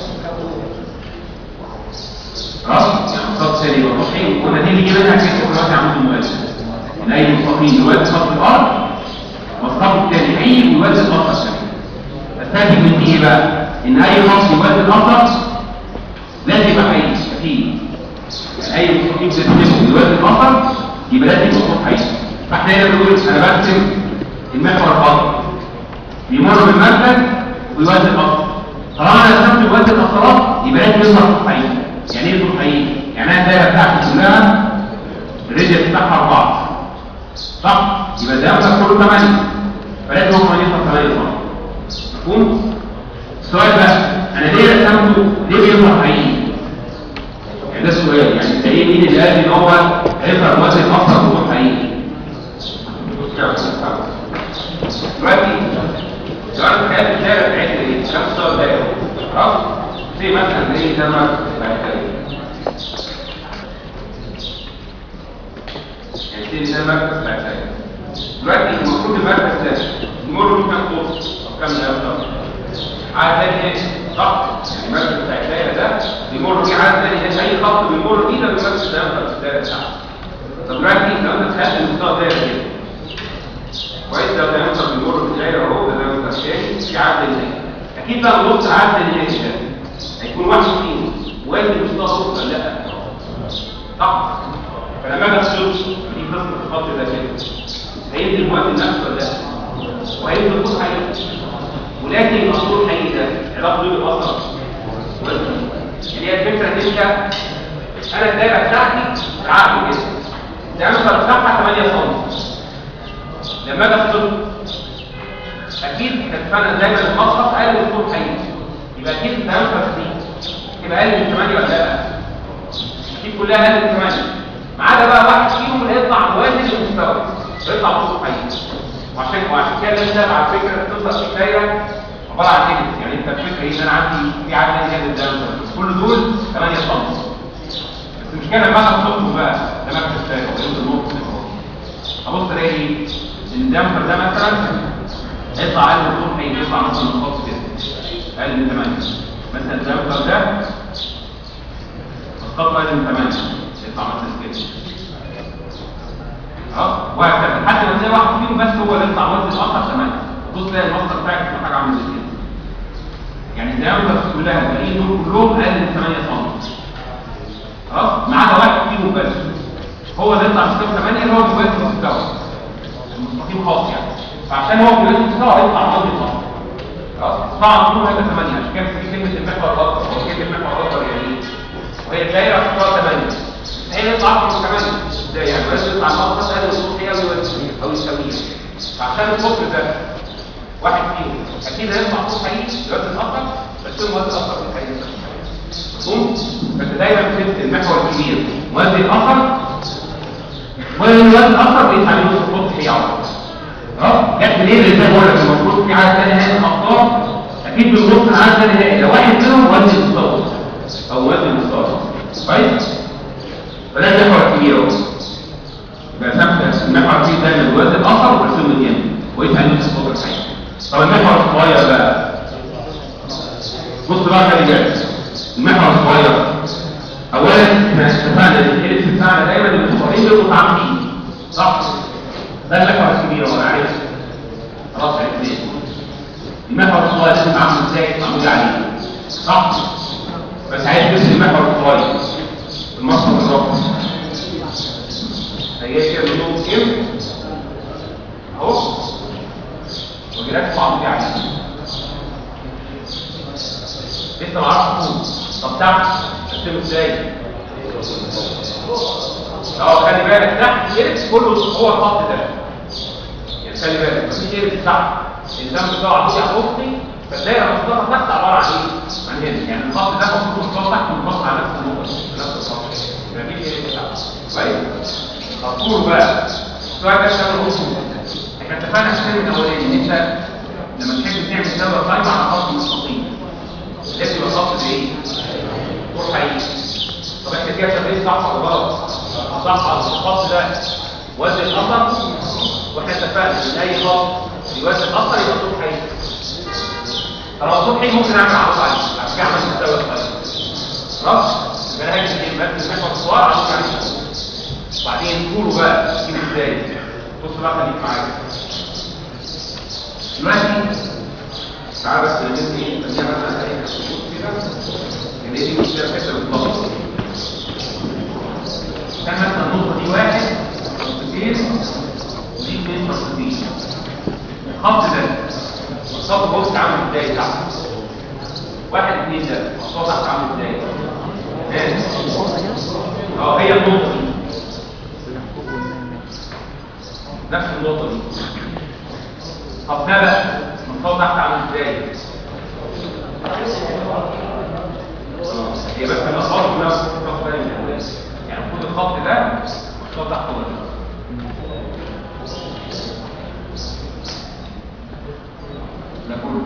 خلاص؟ يعني خط ثاني يبقى طول حقيقي قلنا دي بيجي منها كده دلوقتي عمود موازي. ان اي مستقيم يوازي خط الارض والخط الثاني حقيقي ويوازي الخط الثاني. استنتج من دي ايه بقى؟ ان اي خط يوازي الخط لازم يبقى حقيقي اكيد. يعني اي مستقيم ترسمه يوازي الخط يبقى لازم يبقى خط حقيقي. فاحنا هنا بنقول انا برسم المحور الخط بيمر بالمركز ويوازي الخط. طالما انا رسمت يوازي الخطات يبقى لازم يظهر خط حقيقي. يعني ايه خط حقيقي؟ يعني انا الدايره بتاعتي كلها الريديوس بتاعها 4 صح؟ يبقى الدايره كله 8 فلازم هو كمان يظهر 8 صح؟ مفهوم؟ السؤال بقى انا ليه رسمته؟ ليه بيظهر حقيقي؟ يعني ده السؤال يعني انت ايه مين اللي قال ان هو هيظهر موازي اكتر وهو حقيقي؟ دلوقتي سؤال الحياه الدايره بتاعتنا ايه؟ كام مستوى الدايره؟ خلاص؟ زي مثلا زي ده المركز بتاع الدايره. يعني زي ده المركز بتاع الدايره. دلوقتي المفروض المركز ده يمر بيه كام قطر او كام دايره؟ عدد تاني ايه؟ صح؟ يعني المركز بتاع الدايره ده بيمر بيه عدد تاني ايه؟ اي خط بيمر بيه ده المركز ده في الدايره بتاعته. طب دلوقتي لو انت تخيل المستوى الدايره كده كويس لو ده مثلا بيمر بالدايره اهو ده مثلا تاني في عدد هناك اكيد بقى نبص عدد هناك ده هيكون واحد فيهم وادي المستوى فوق ولا لا؟ صح؟ فلما اجي اشوف دي قسم الخط ده كده هينزل موازي نفسه ولا لا؟ وهينزل طول حقيقي ولكن الطول حقيقي ده علاقته ايه بالاثر؟ يعني هي الفكره ان انت انا الدايره بتاعتي عقل كده الدايره بتاعها 8 سم لما اجي اشوف اكيد اتفقنا دايما المسقط اقل من الطول حقيقي يبقى اكيد الدايره دي يبقى اقل من 8 ولا لا؟ اكيد كلها اقل من 8 ما عدا بقى واحد فيهم اللي هيطلع موازي للمستوى يطلع طول حقيقي وعشان كده لازم على فكره تفضل في دايره عباره عن كده يعني انت الفكره ايه ان انا عندي في عدد جامد ده كل دول 8 سم بس المشكله لما اخد خطوه بقى ده مركز دايره وقلت النقطه ابص الاقي ايه؟ ان الدمبر ده مثلا هيطلع اقل من طول حقيقي يطلع مثلا خط كده اقل من 8 مثلا الدمبر ده الخط اقل من 8 يطلع مثلا كده وهكذا لحد ما تلاقي واحد فيهم بس هو اللي يطلع وزن الاخر 8 بص تلاقي المصدر بتاعك في حاجه عامله زي كده يعني الدايره كلها الباقيين دول كلهم اقل من 8 سم خلاص ما عدا واحد فيهم بس هو اللي يطلع مستوى 8 اللي هو بيوازي المستوى المستقيم خاص يعني فعشان هو بيوازي المستوى هيطلع وزن الاخر خلاص طبعا كله هيبقى 8 عشان كده في كلمه المحور الاكبر هو كلمه المحور الاكبر يعني ايه؟ وهي الدايره مستوى 8 هي يطلع اكتر من 8 ازاي يعني بس يطلع المقصد اقل من هي او يساويها فعشان القطر ده واحد فيهم اكيد هيطلع طول حقيقي يوزن اكتر بس هو موازي اكتر من الحقيقي مفهوم؟ فانت دايما بتمسك المحور الكبير موازي اخر والوزن اكتر بيطلع له نص القطر هي على طول جت منين اللي بقول لك المفروض في عدد ثاني هنا اخطاء اكيد بنبص على عدد ثاني هنا لو واحد منهم وزن مستوى او وزن مستوى كويس؟ فده المحور الكبير اهو يبقى ثابته المحور الكبير دايما بيوازي الاخر وبرسم الجنب ويبقى نفس القطر الحقيقي. طب المحور الصغير بقى بص بقى خلي بالك المحور الصغير اولا احنا اتفقنا ان الاليبس بتاعنا دايما المحورين بيبقوا متعامدين صح؟ ده المحور الكبير اهو انا عارف خلاص عرفت المحور الصغير ده عامل ازاي؟ معمول عليه صح؟ بس عايز بس المحور الصغير المصدر بالظبط هي كده بنقول كده اهو وجرات معمول عليه لسه ما اعرفش طب تحت تقسمه ازاي؟ خلي بالك تحت الإيركس كله هو الخط ده يعني خلي بالك مفيش إيركس تحت الدم بتاعه عمودي على الافقي فالدايره المصطلحه تحت عباره عن ايه؟ عن هنا يعني الخط ده المفروض مصطلح تحت ومصطلح على نفس النقطه نفس الخط مفيش ايه بتاع كويس. طول بقى السؤال ده شغل اصول. احنا اتفقنا في السن الاولاني ان انت لما تحب تعمل دورة قايمة على خط مستقيم لازم يبقى خط بايه؟ طول حقيقي. طب احنا كده شغالين صح ولا غلط؟ صح. الخط ده وزن الاثر، واحنا اتفقنا ان اي خط يوزن الاثر يبقى طول حقيقي. طالما طول حقيقي ممكن اعمل عروض عليه عشان كده عملت الدورة قايمة. خلاص؟ يبقى انا هكتب المحور الصغير عروض عليه. بعدين طوله بقى تجيب ازاي؟ بص بقى خليك معايا. دلوقتي تعالى بس نجيب ايه؟ خلينا مثلا ايه كده ان دي مشكله كده بالضبط. كان مثلا النقطه دي 1 نقطتين ودي 2 نقطتين. الخط ده الخط بص عامل ازاي تحت؟ 1 2 ده الخط تحت عامل ازاي؟ هي النقطه دي نفس النقطة دي. طب ده بقى الخط تحت عامل ازاي؟ هي بس الأخطاء كلها الخط ده يعني المفروض الخط ده الخط تحت هو ده. ده كله.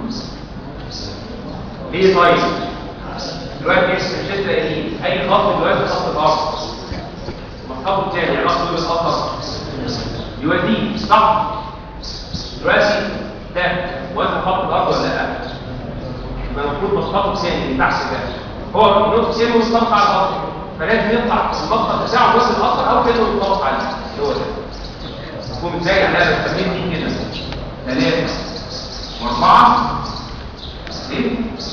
ليه طيب؟ دلوقتي مش هتلاقي أي خط دلوقتي خط الأرض. الخط الثاني علاقته بالأثر يوديه صح؟ دلوقتي ده وزن خط الارض ولا لا؟ يبقى المفروض مسقطه الثاني اللي تحت ده هو النقطه الثانيه منطبق على الارض، فلازم يطلع المسقط بتاعه وزن الاثر او كانه منطبق عليه اللي هو ده. مفهوم ازاي؟ يعني انا بستخدم دي كده 3 و4 ايه؟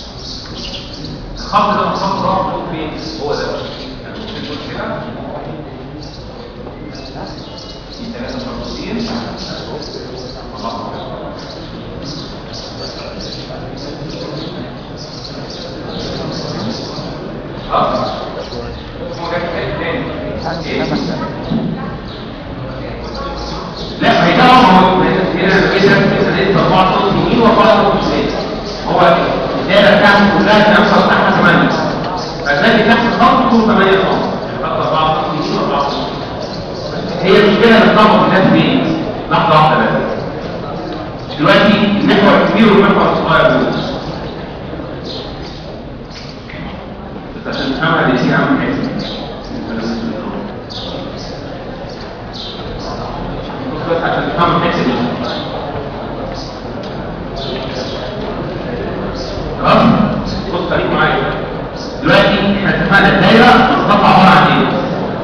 الخط ده مسقط الارض فين؟ هو ده يعني ممكن تقول كده في 3 مرتين لا هي طبعا هو هنا كده 4 نقط يمين و4 نقط شمال. هو الدايره بتاعته كلها 5 تحت 8 فهتلاقي تحت الخط طول 8 نقط. خط 4 نقط يمين و4 نقط. هي المشكله اللي بتطبق الناس فين؟ لحظه واحده بس. دلوقتي المحور الكبير والمحور الصغير دول بس عشان نفهمها دي شيء عامل حاجه. بس عشان نفهم الحته دي. خلاص؟ بص خليك معايا. دلوقتي احنا اتفقنا الدايره بتطلع عباره عن ايه؟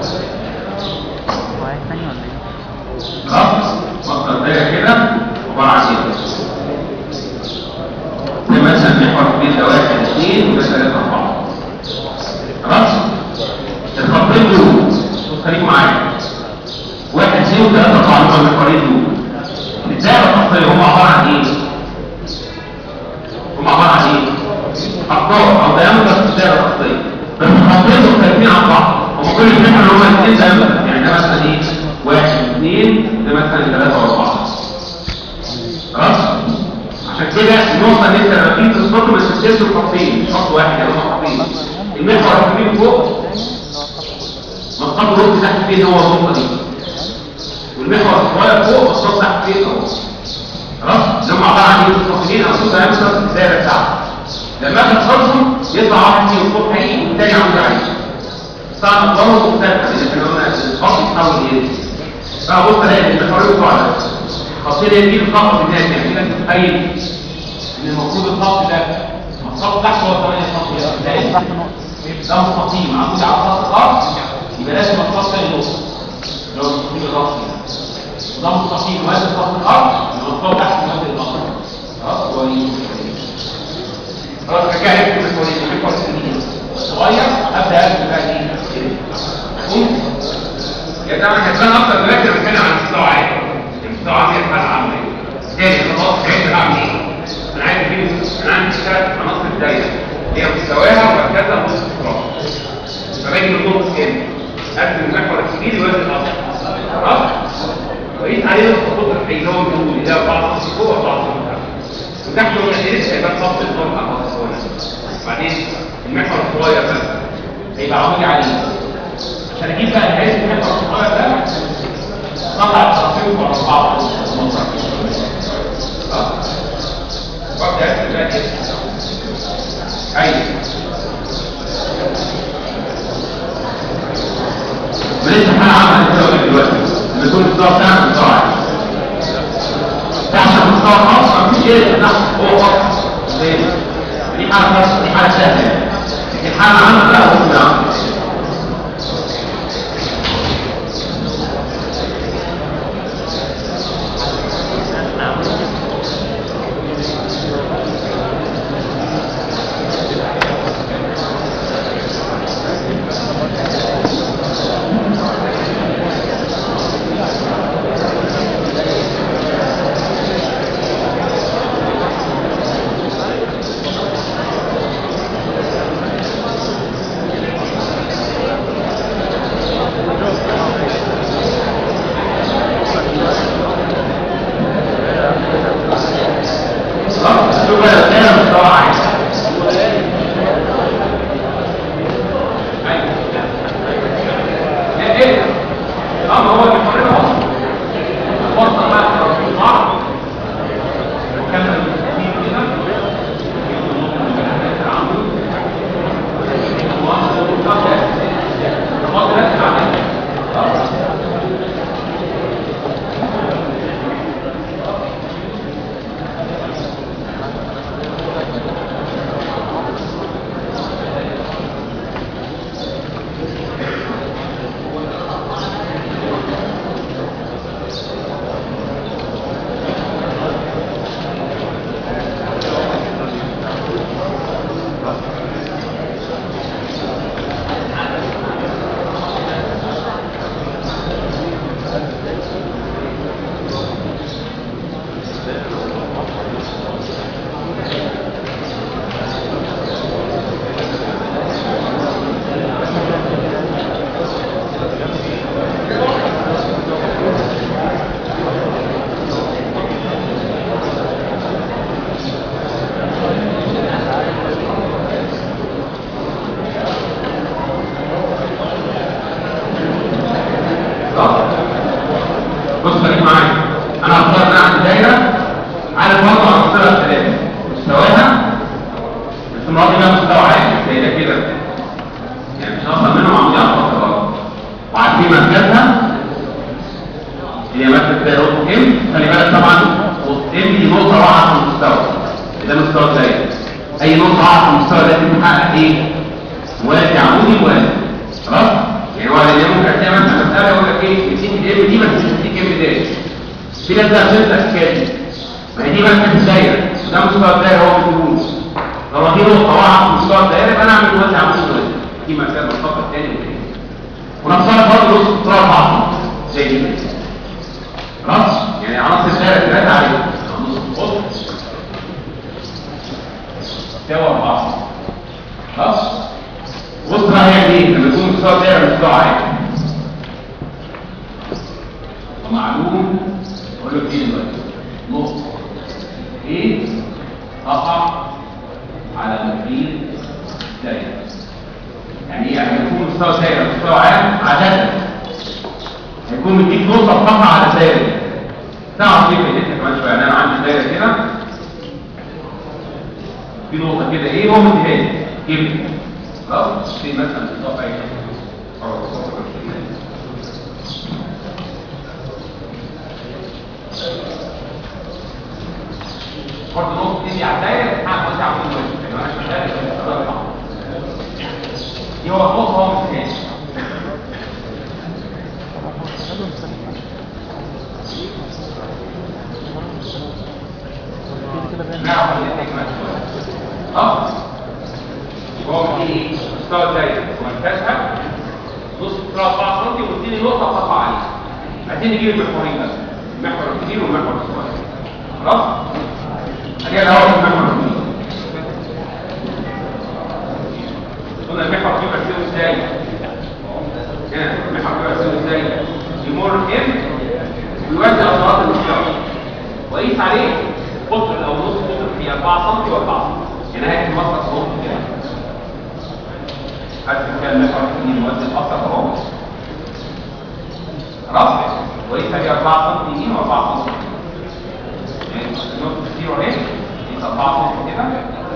خلاص؟ مصدر الدايره كده عباره عن ايه؟ زي مثلا محور كبير ده 1 2 وده 3 4. خلاص؟ الخطين دول بص خليك معايا. 1 2 و3 4 هم المحورين دول. الدايره الخطيه هم عباره عن ايه؟ هم عباره عن ايه؟ اقطار او دايمتر في الدايره الخطيه. بس الخطين مختلفين عن بعض. هم كل محور اللي هم 2 دايمتر يعني ده مثلا ايه؟ 1 2 وده مثلا 3 و4. خلاص؟ عشان كده النقطة اللي انت لما تيجي تظبطه ما تستخدمش خطين، مش خط واحد يعني خطين. المحور الكبير فوق مسقطه الرد تحت فين هو النقطة دي. والمحور الصغير فوق مسقطه تحت فين اهو. خلاص؟ اللي هم عبارة عن ايه؟ خطين او صوت هيمسك في الدايرة بتاعته. لما اجي اخلصهم يطلع واحد فيهم خط حقيقي والتاني عمود عليه. طبعا الضوء مختلفة لان احنا قلنا الخط يتحول ايه؟ فبص الاقي المحورين بتوع خطين يجيب الخط الناس يعني كده تتخيل ان المفروض الخط ده الخط تحت هو 8 سم ده ايه؟ ده مستقيم عمود على خط الارض يبقى لازم الخط تاني نقطه اللي هو المستقيم الراسي ده مستقيم وزن خط الارض يبقى الخط تحت وزن الارض. خلاص هو خلاص رجع لي كل المحور الكبير الصغير ابدا اكتب بقى ايه؟ يا طبعا هتبان اكتر دلوقتي لما نتكلم عن المستوى عالي. المستوى عالي الحاله عامله ايه؟ تاني خلاص عايز اعمل ايه؟ انا عايز اجيب انا عندي 3 عناصر الدايره هي مستواها وهكذا نص الفراغ. فباجي من النص كام؟ ارسم المحور الكبير يوازي الاصل. خلاص؟ وقيت عليه الخطوط اللي هو بيقول اللي هي 4 سم فوق و4 سم تحت. وتحت هو الاساس هيبقى خط النور على الخط. بعدين المحور الصغير بقى هيبقى عمودي عليه. عشان اجيب بقى الحيز المحور الصغير ده طلع الترتيب على بعض وابدا اكتب بقى كده ايوه لسه حاجه عامله كده دلوقتي لما يكون الصوره بتاعك مستوعب تحت المستوى الخاص مفيش ايه تحت هو خاص دي حاجه خاصه دي حاجه سهله لكن حاجه عامه لا هو خلاص؟ ويبقى دي 4 سم يمين و4 سم يعني نقطة كتير اهي يبقى 4 سم كده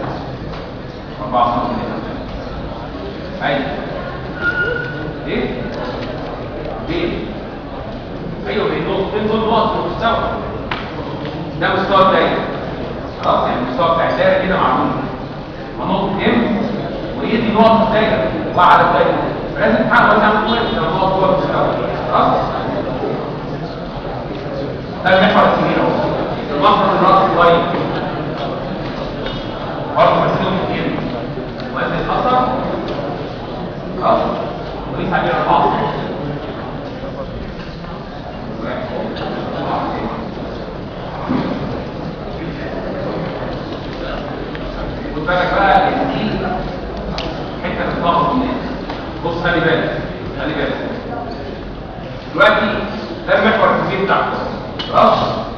4 سم كده ايوه ايه؟ ليه؟ ايوه بين دول نقط مستوى ده مستوى الدايره خلاص يعني المستوى بتاع الدايره كده معمول ونقطه ام ويدي نقط الدايره وعلى الدايره لازم تحاول تعمل كويس لو نقط جوه المستوى خلاص ده المحور الكبير اهو المخرج الراس الصغير برضه مرسوم كتير وزن الاثر خلاص وليه تعبير 4 خد بالك بقى ان دي حته بتلخبط الناس بص خلي بالك دلوقتي ده المحور الكبير بتاعك خلاص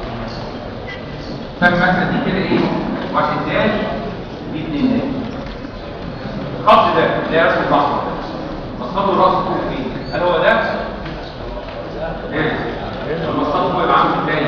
فاهم مثلا دي كده ايه 1 داش دي 2 داش الخط ده اللي هي رسم البحر مسطره الراس فوق فين هل هو ده؟ ايه المسطره فوق يبقى عامل ازاي؟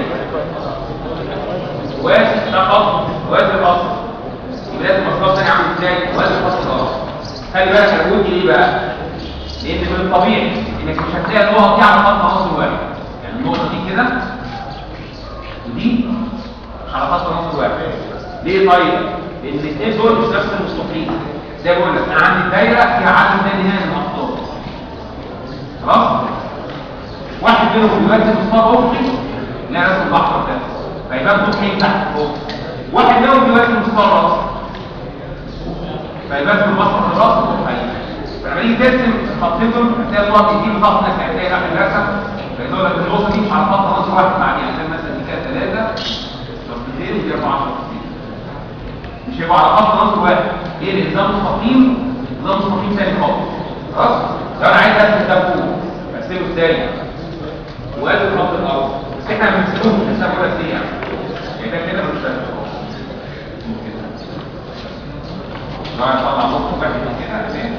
واسع ده خط واسع الخط لازم المسطره الثاني عامل ازاي؟ واسع الخط الراس خلي بالك انا بقول ايه بقى؟ لان من الطبيعي انك مش هتلاقي النقط دي على خط نص الواحد يعني النقطه دي كده ودي على خط نص الواحد ليه طيب؟ لان الاثنين دول مش نفس المستقيم زي ما بقول لك انا عندي دايره فيها عدد لا نهائي من الاخطار خلاص؟ واحد منهم بيودي مسطره افقي لا رسم البحر ده فيبان ضوء تحت فوق واحد منهم بيودي مسطره راسي فيبان في البحر الراس والحقيقي فلما تيجي ترسم الخطين دول هتلاقي النقط دي بالظبط انك هتلاقي اخر الرسم فيقول لك النقطه دي مش على خط نص واحد مع يعني مثلا دي كده 3 شرطتين ودي 4 شرطتين مش هيبقى على خط نص واحد ايه الالزام مستقيم نظام مستقيم ثاني خالص خلاص لو انا عايز ارسم ده فوق ارسمه ازاي وادي خط الارض بس احنا بنرسمه بنحسبه ولا ايه يعني ده كده مش فاهم ممكن لو هنطلع نقطه بعد كده تمام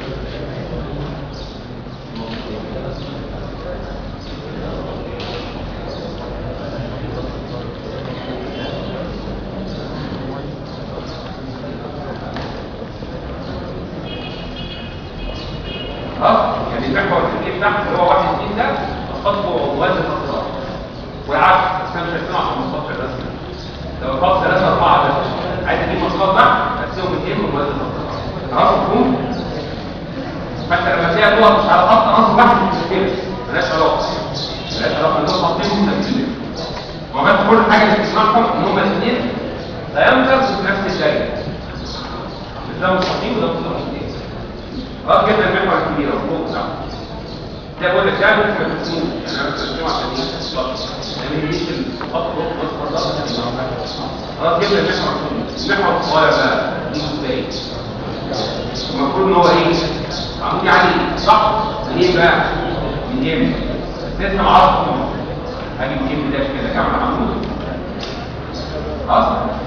يعني المحور الكبير تحت اللي هو 1 2 ده خطوه وزن الخط والعكس بس انا مش هرسمه عشان المسطره الرسمي لو الخط 3 4 ده عايز اجيب مسطره تحت ارسمه 200 من وزن الخط خلاص مفهوم؟ فانت لما تلاقي نقط مش على خط نص واحد مش مشكله مالهاش علاقه ان دول خطين مختلفين وبس كل حاجه اللي بتسمعهم ان هما الاثنين دايمتر في نفس الدايره ده مستقيم وده مستقيم خلاص كده المحور الكبير فوق ده ده بقول لك ده ممكن ما تكونش انا بس بسمع عشان ايه يجيش الخط فوق بس خلاص كده المحور الصغير بقى دي ازاي المفروض ان هو ايه عمودي عليه صح منين بقى منين لسه معرفش هاجي من داش كده كام عمود خلاص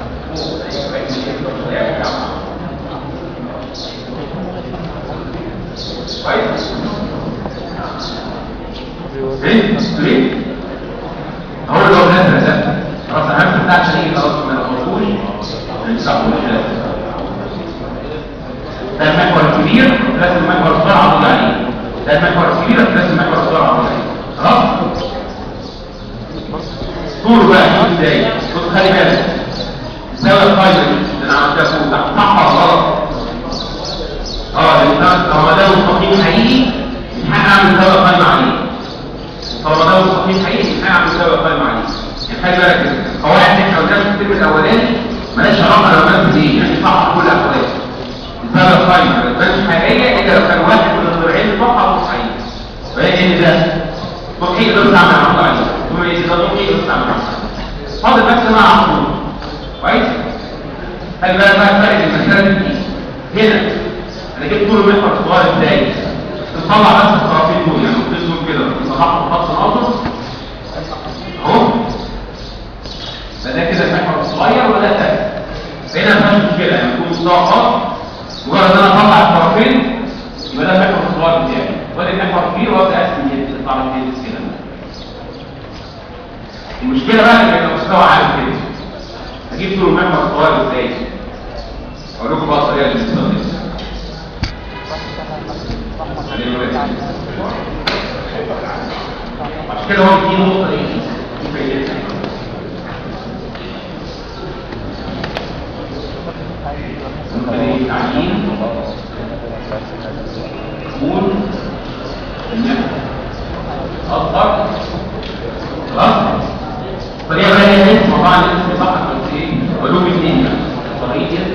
كويس ليه هو لو نزل ده خلاص العمل بتاع الشيء خلاص ما ناخدوش نمسحه خلاص ده المحور الكبير لازم المحور الصغير عمود عليه ده المحور الكبير لازم المحور الصغير عمود عليه خلاص طول بقى ازاي بص خلي بالك زاويه الفايبر اللي انا عملتها فوق تحت صح ولا غلط لو ده مستقيم حقيقي مش هعمل زاويه قايمه عليه طالما ده مستقيم حقيقي مش هعمل زاويه قايمه عليه يعني خلي بالك القواعد اللي احنا قلناها في الترم الاولاني مالهاش علاقه لو كانت ايه يعني صح كل الاحوال الزاويه القايمه ما تبقاش حقيقيه الا لو كان واحد من الضلعين بتوعها مش حقيقي فهي ان ده مستحيل تقدر تعمل عمود عليه ثم اذا ده مستحيل تقدر تعمل عمود فاضل بس مع عمود كويس خلي بالك بقى فرق المساله دي هنا انا جبت طول المحور الصغير ازاي تطلع بس الطرفين دول يعني الطرفين دول كده تصححهم خط ناقص اهو ده كده المحور الصغير ولا ده هنا ما فيش مشكله يعني يكون مستوى خط مجرد ان انا اطلع الطرفين يبقى ده المحور الصغير بتاعي وادي المحور الكبير وابدا اقسم يطلع لي كده المشكله بقى ان يبقى مستوى عالي كده. هجيب طول المحور الصغير ازاي؟ اقول لكم بقى الطريقه اللي بنستخدمها. عشان كده هو دي نقطه ايه؟ ممكن تعيين يكون المحور اصغر. خلاص؟ الطريقه الثانيه دي طبعا الاسم صح بس ايه؟ علوم الدنيا طريقه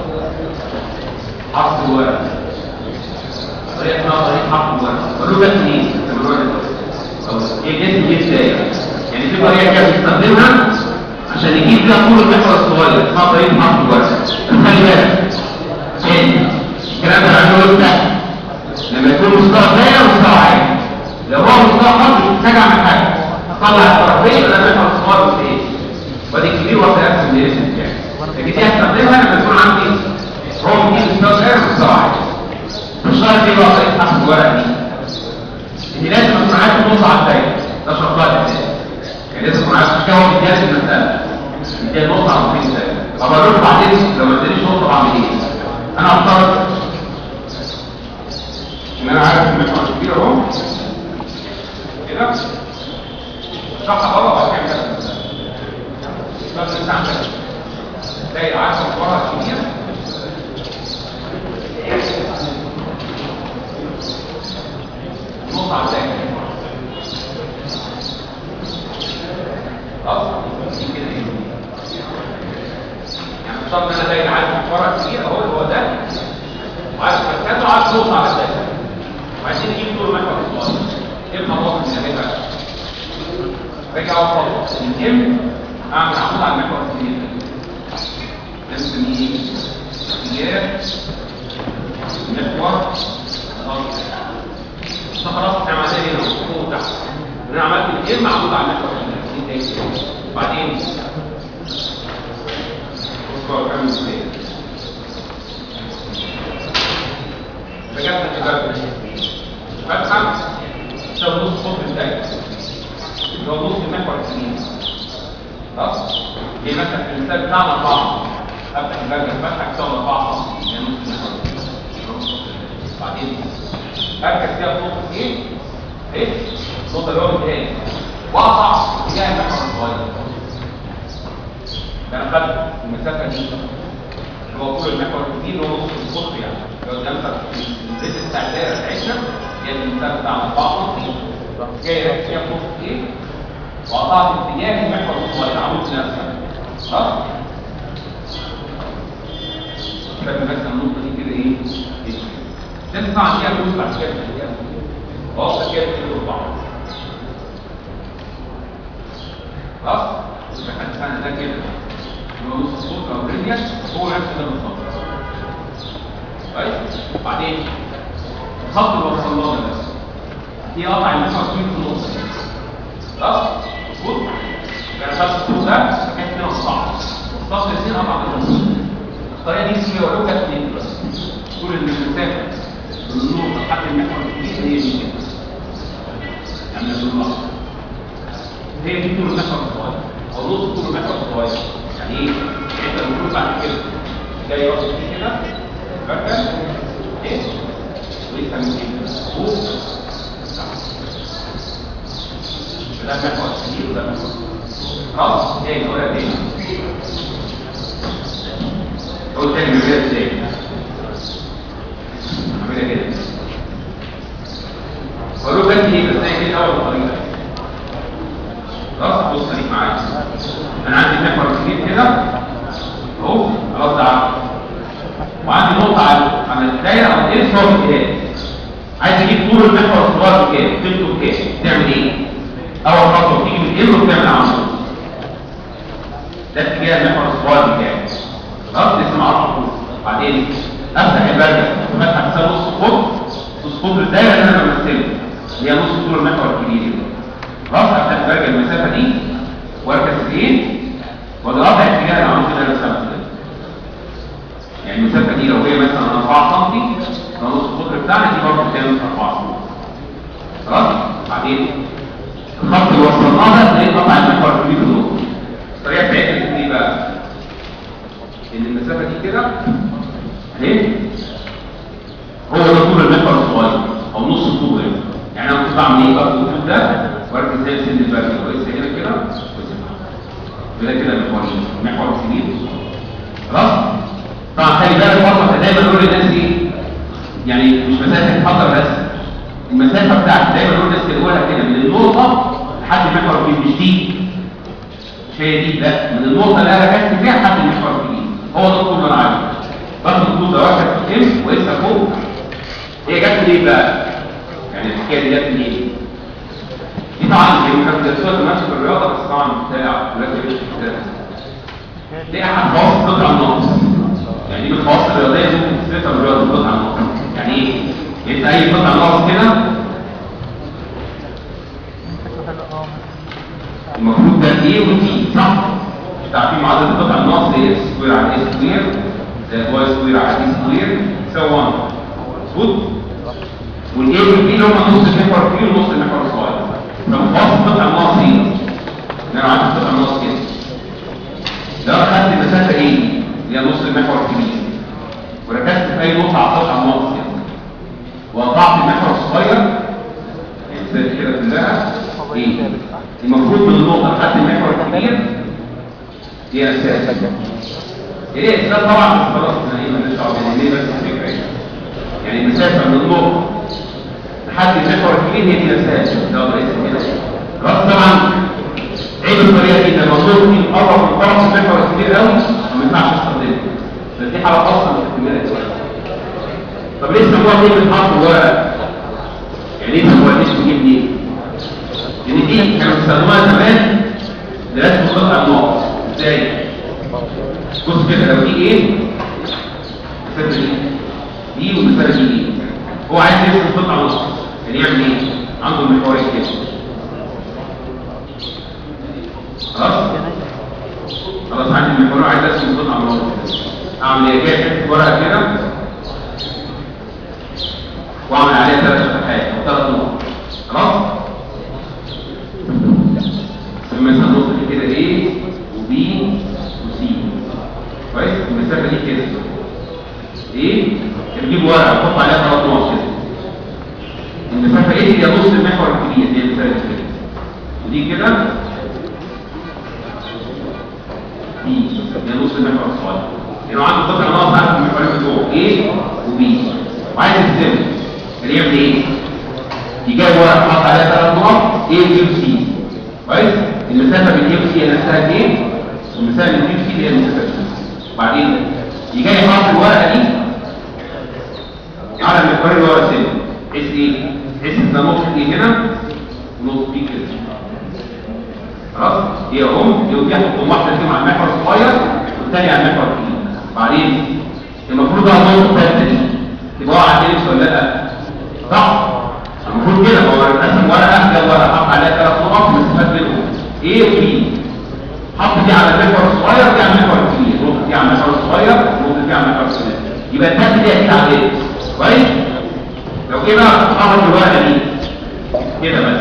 حفظ الورق. طريقه اسمها طريقه حفظ الورق. علوم الاثنين ايه الاسم دي ازاي؟ يعني في طريقه كده بنستخدمها عشان نجيب فيها طول المحور الصغير اسمها طريقه حفظ الورق. خلي بالك تاني الكلام ده هنقوله امتى؟ لما يكون مستوى دايره ومستوى عالي. لو هو مستوى خط مش محتاج اعمل حاجه. اطلع الطرفين وده المحور الصغير بس ايه؟ وادي الكبير واخد ارسم الاسم بتاعي. لكن دي هستخدمها لما يكون عندي هو دي مستوى دايره ومستوى عالي. مش شرط ايه بقى طريقه حفظ الورق دي؟ ان لازم اكون عارف النص على الدايره. ده شرطها الاساسي. يعني لازم اكون عارف مش كده هو بيديها المساله. بيديها النص على النصين الدايره. طب اقول لكم بعدين لو ما ادانيش نقطه بعمل ايه؟ انا هفترض ان انا عارف المحور الكبير اهو كده شرحها بره وبعد كده بس انت عندك دايره عارف محورها الكبير نقطه على الدايره. خلاص دي كده ايه؟ يعني مش شرط ان انا دايره عارف محورها الكبير اهو اللي هو ده وعارف مركزه وعارف نقطه على الدايره. وعايزين نجيب طول المحور الصغير. ايه الخطوات اللي بنعملها؟ راجع خطوه من اعمل عمود على المحور الكبير ده. نسميه اتجاه محور الارض. خلاص احنا عملنا هنا فوق وتحت. انا عملت الام عمود على المحور الكبير. وبعدين بصوا كام ازاي. رجعت الجبل فتحه تساوي نص قطر الدايره اللي هو نص المحور الكبير. خلاص؟ دي مثلا في المثال بتاعنا 4 افتح الجبل فتحه تساوي 4 سم يعني نص المحور الكبير. بعدين اركز فيها نقطه ايه؟ ايه؟ النقطه اللي هو الثاني واقطع اتجاه المحور الصغير. انا خدت المسافه دي اللي هو طول المحور الكبير اللي هو نص القطر يعني لو ده مثلا الريت بتاع الدايره بتاعتنا هي المسافه بتاع 4 سم. جاي راكب فيها نقطه ايه؟ وقطعت اتجاه المحور الصغير عمود نفسه. خلاص؟ فاكر مثلا النقطه دي كده ايه؟ ده طبعا فيها فلوس بعد كده واوصل كده كده 4. خلاص؟ احنا ده كده هو نص الصوت او الريديان هو نفس ده بالظبط. طيب بعدين الخط اللي وصلنا له ده هي قطع المحور في النص. خلاص؟ مظبوط؟ يبقى انا خدت الصوت ده فكانت هنا صعب. الخط الاثنين قطع في النص. الطريقه دي اسمها ولو كانت اثنين بس. طول المسافه من النقطه لحد المحور الكبير هي دي كده. يعني بالظبط. هي دي طول المحور الصغير. او نص طول المحور الصغير. يعني ايه؟ انت المفروض بعد كده جاي واخد فيه كده بركز ايه؟ ويفهم كده فوق ده محور كبير وده محور. خلاص؟ تاني نقولها تاني. قول تاني بيعملها ازاي؟ نعملها كده. بقول بس ايه بس هي كده اول طريقه. خلاص بص خليك معايا. انا عندي محور كبير كده اهو خلاص ده عارف. وعندي نقطه على الدايره او ايه صوت كده. عايز اجيب طول المحور الصغير بكام؟ قيمته بكام؟ تعمل ايه؟ اول خطوه تيجي من الام وتعمل عمود. ده اتجاه المحور الصغير بكام؟ خلاص لسه معرفش. بعدين افتح البرجه فتحه تساوي نص قطر. نص قطر الدايره اللي انا بمثلها اللي هي نص طول المحور الكبير. خلاص افتح البرجه المسافه دي واركز فين؟ وده قطع اتجاه العمود اللي انا رسمته ده. يعني المسافه دي لو هي مثلا 4 سم فنص القطر بتاعنا دي برضه بتساوي 4 سم. خلاص؟ بعدين الخط اللي وصلنا النهضه تلاقي قطع المحور الكبير في النص. الطريقه بتاعتنا ايه بقى؟ ان المسافه دي كده اهي هو ده طول المحور الصغير او نص الطول ده. يعني انا كنت بعمل ايه؟ باخد الطول ده واركز زي سن البرد كويس هنا كده وكده كده المحور الكبير. خلاص؟ طبعا خلي بالك برضه دايما نقول للناس ايه؟ يعني مش مسافه تتحضر بس. المسافه بتاعتك دايما نقول للناس تقولها كده من النقطه لحد المحور الكبير، مش دي. مش هي دي، لا، من النقطه اللي انا ركزت فيها لحد المحور الكبير. هو ده الطول اللي انا عايزه. باخد الطول ده واحد في ام ولسه فوق. هي جت ليه بقى؟ يعني الحكايه دي جت ليه؟ دي طبعا كانت درسوها كمان في الرياضه بس طبعا بتاع ولاد مش كده. دي احد خواص قطع النقص. يعني دي من الخواص الرياضيه ممكن تثبتها بالرياضه قطع النقص. يعني ايه؟ انت اي قطع نقص كده المفروض ده ايه ودي صح؟ مش عارفين معادله قطع النقص هي اكس سكوير على اي سكوير زائد واي سكوير على دي سكوير يساوي 1. مظبوط؟ والاي والبي اللي هم نص المحور الكبير ونص المحور الصغير. فمخواص قطع النقص ايه؟ ان انا عندي قطع النقص كده. لو انا خدت المسافه ايه؟ اللي هي نص المحور الكبير وركزت في اي نقطه على قطع النقص كده وقطعت المحور الصغير يعني زي كده كلها ايه؟ المفروض من النقطه لحد المحور الكبير هي اساس. ايه اساس طبعا خلاص احنا ايه مالناش دعوه ليه بس الفكره يعني المسافه من النقطه لحد المحور الكبير هي دي اساس ده رئيس كده. خلاص طبعا عيب الطريقه دي لما النقطه دي تقرب من طرف المحور الكبير قوي ما ينفعش استخدمها. بس دي حاله خاصه بالاحتمالات دلوقتي. طب ليه سموها دي بتتحط ورقه؟ يعني ليه سموها دي بتجيب ليه؟ لان دي كانوا بيستخدموها زمان لرسم قطع النقط. ازاي؟ بص كده لو دي ايه؟ المسافه دي والمسافه دي ايه؟ هو عايز يرسم قطع نقط يعني يعمل ايه؟ عنده المحورين كده. خلاص عندي المحور عايز ارسم قطع نقط. اعمل ايه؟ جايب ورقه كده واعمل عليها 3 فتحات او 3 نقط. خلاص؟ ثم مثلا النقطه دي كده ايه وبي وسي. كويس؟ المسافه دي كده ايه؟ بجيب ورقه واحط عليها 3 نقط كده. المسافه ايه؟ هي نص المحور الكبير هي المسافه كده. ودي كده دي هي نص المحور الصغير. يعني عنده قطع نقط عارف المحورين بتوعه ايه وبي وعايز يرسمه. كان يعمل ايه؟ يجيب ورقه يحط عليها 3 نقط ايه وبي وسي. كويس؟ المسافه بين ايه وسي هي نفسها ايه؟ والمسافه بين بي وسي هي المسافه دي. وبعدين يجي يحط الورقه دي على المحورين اللي هو راسمه. بحيث ايه؟ بحيث ان نقطه ايه هنا ونقطه بي كده. خلاص؟ هي هم يحطوا واحده فيهم على المحور الصغير والثانيه على المحور الكبير. بعدين المفروض بقى النقطه الثالثه دي تبقى على التنس ولا لا؟ صح؟ المفروض كده هو رسم ورقه جاب ورقه حط عليها 3 نقط مسافات بينهم ايه وبي. حط دي على المحور الصغير ودي على المحور الكبير. النقطه دي على المحور الصغير والنقطه دي على المحور الكبير. يبقى الثالثه دي اكيد عليها. كويس؟ لو كده حرك الورقه دي كده بس.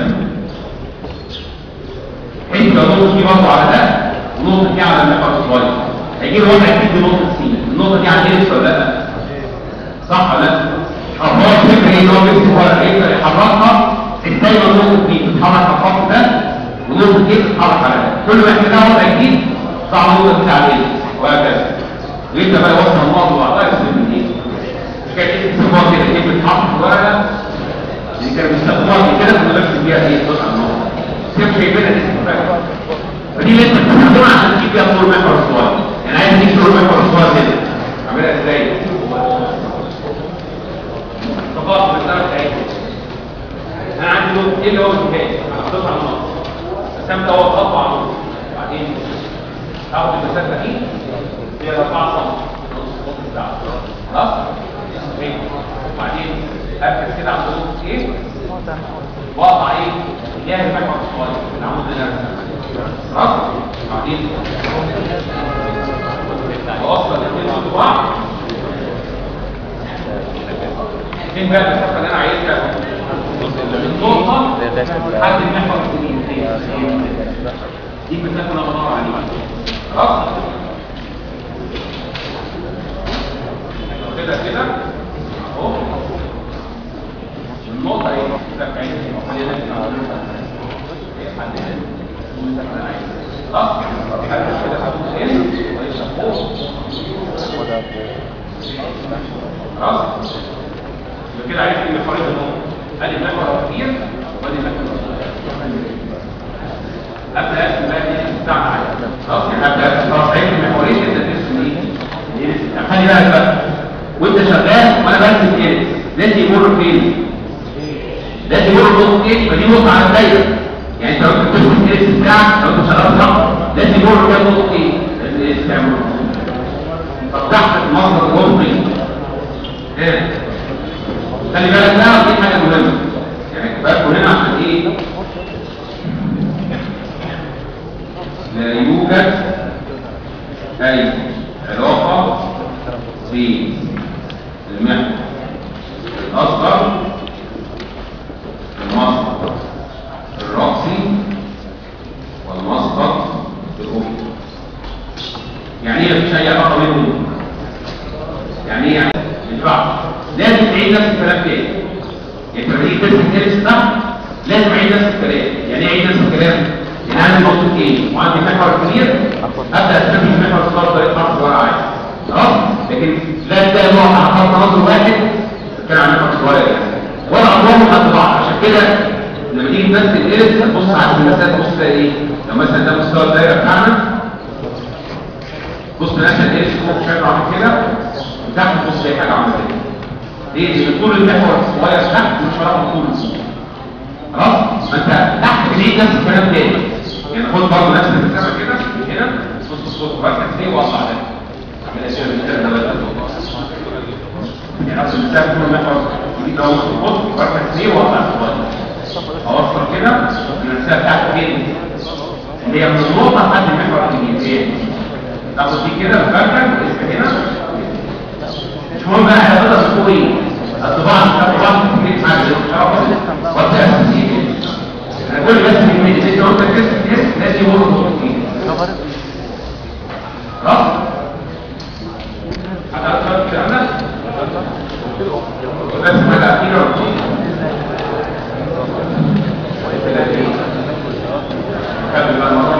حيث لو النقطه دي برضه على ده والنقطه دي على المحور الصغير هيجي له وضع يكتب نقطه سي. النقطه دي على اكس ولا لا؟ صح ولا لا؟ هو الفكره ايه؟ ان هو بيكتب ورقه يقدر يحركها ازاي ما النقطه دي بتتحرك على الخط ده والنقطه دي بتتحرك على ده. كل ما يحتاجها وضع جديد صعب النقطه دي على اكس وهكذا. ويبدا بقى يوصل النقط ببعضها يرسم من ايه؟ كانت بيسموها كده ايه بتتحط في ورقه اللي كانوا بيستخدموها في كده كنا بنكتب بيها ايه؟ قطع النقط. كيف شايفينها دي اسمها؟ فدي اللي انت بتستخدمها عشان تجيب بيها طول المحور الصغير. يعني عايز تجيب طول المحور الصغير كده. اعملها ازاي؟ طبقات بالطرف اهي. انا عندي نقطه ايه اللي هو الجهاز على قطع النقط. رسمت اول خطوه على النقط. بعدين هاخد المسافه دي هي 4 سم نص بتاعها. خلاص؟ وبعدين اركز كده على نقطه ايه؟ واقطع ايه؟ اتجاه المحور الصغير العمود اللي انا رسمته. خلاص؟ بعدين اوصل الاثنين مع بعض. فين بقى المسافه اللي انا عايزها؟ النقطه لحد المحور الكبير. دي المسافه اللي انا بدور عليها. خلاص كده كده اهو النقطه ايه بتاعتي خلاص كده خلاص كده عرفت ان الخريطه النقطه ادي محور كبير وادي محور ابدا ارسم بقى دي بتاعنا عادي. خلاص يعني ابدا ارسم خلاص عرفت المحورين انت ترسم ايه؟ خلي بالك بقى وانت شغال وانا برسم ايه؟ لازم يمر فين؟ لازم يمر نقطتين يبقى دي نقطه على الدايره. يعني انت لو انت بترسم الاكس بتاعك لو انت شغال صح لازم يمر كام نقطتين؟ لازم الاكس تعمل طب تحت المصدر الوسطي خلي بالك بقى دي حاجه مهمه يعني بالكم هنا عشان ايه؟ لا يوجد اي علاقه بين المحور الاصغر المصدر الرأسي والمصدر الأفقي. يعني ايه مفيش اي علاقه بينهم؟ يعني ايه يعني؟ ينفعش لازم تعيد نفس الكلام تاني. يعني لما تيجي ترسم الكيرس ده لازم اعيد نفس الكلام. يعني ايه اعيد نفس الكلام؟ يعني عندي نقطتين وعندي محور كبير ابدا استخدم المحور الصغير طريقه خط صغير عادي. خلاص؟ لكن لا تلاقي نقطه على خط نظر واحد كان على محور صغير يعني ولا اطوالهم قد بعض. عشان كده لما تيجي تمثل الكيرس تبص على المسافات تبص تلاقي ايه؟ لو مثلا ده مستوى الدايره بتاعنا بص مثلا الكيرس فوق شكله عامل كده وتحت بص تلاقي حاجه عامله كده. ليه؟ لان طول المحور الصغير تحت مش فارق طول الصغير. خلاص؟ فانت تحت بتعيد نفس الكلام تاني. يعني خد برضه نفس المسافه كده هنا بص الصوت بركز فيه واطلع ده. من الاشياء اللي بتبدا يعني نفس المسافه طول المحور دي لو خد بركز فيه واطلع صغير. اوصل كده المسافه بتاعتي فين؟ اللي هي من النقطه لحد المحور الجديد. تاخد دي كده بركز واسم هنا. مش مهم بقى احنا نقدر نقول ايه؟ الطباعه في حاجه وابدا اساسيه. انا كل بس من انت قلت الكيس لازم يمر نقطتين. خلاص؟ حضرتك فهمنا؟ بس حاجه اخيره كمل بقى المره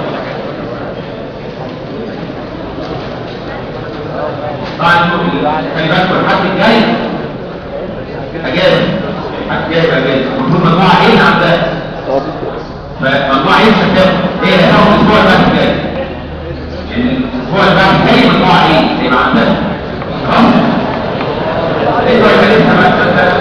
طبعا خلي بالكم الحد الجاي اجازه. الحد الجاي اجازه المفروض مجموعه ايه عندها فمجموعه ايه مش هتاخد هي هتاخد الاسبوع اللي بعد الجاي. يعني الاسبوع اللي بعد الجاي مجموعه ايه هيبقى عندها. خلاص؟ ايه بقى لسه ما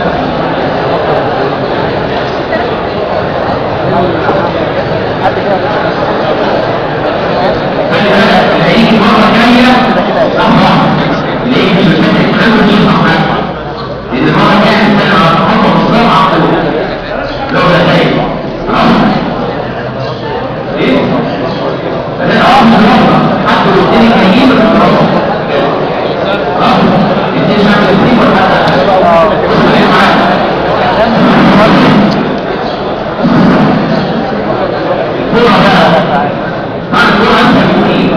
خلي بالك اللي هيجي المره الجايه صح ليه مش هتعمل دي صح لان المره الجايه هنتكلم على التخطط والصيام على طول لو ده جاي. خلاص؟ ايه؟ فده حتى لو الدنيا جايين من الدراسه. خلاص؟ انت مش عارف تدريب ولا حاجه. بص ايه معاك؟ الكوره بقى بعد الكوره انت المدير.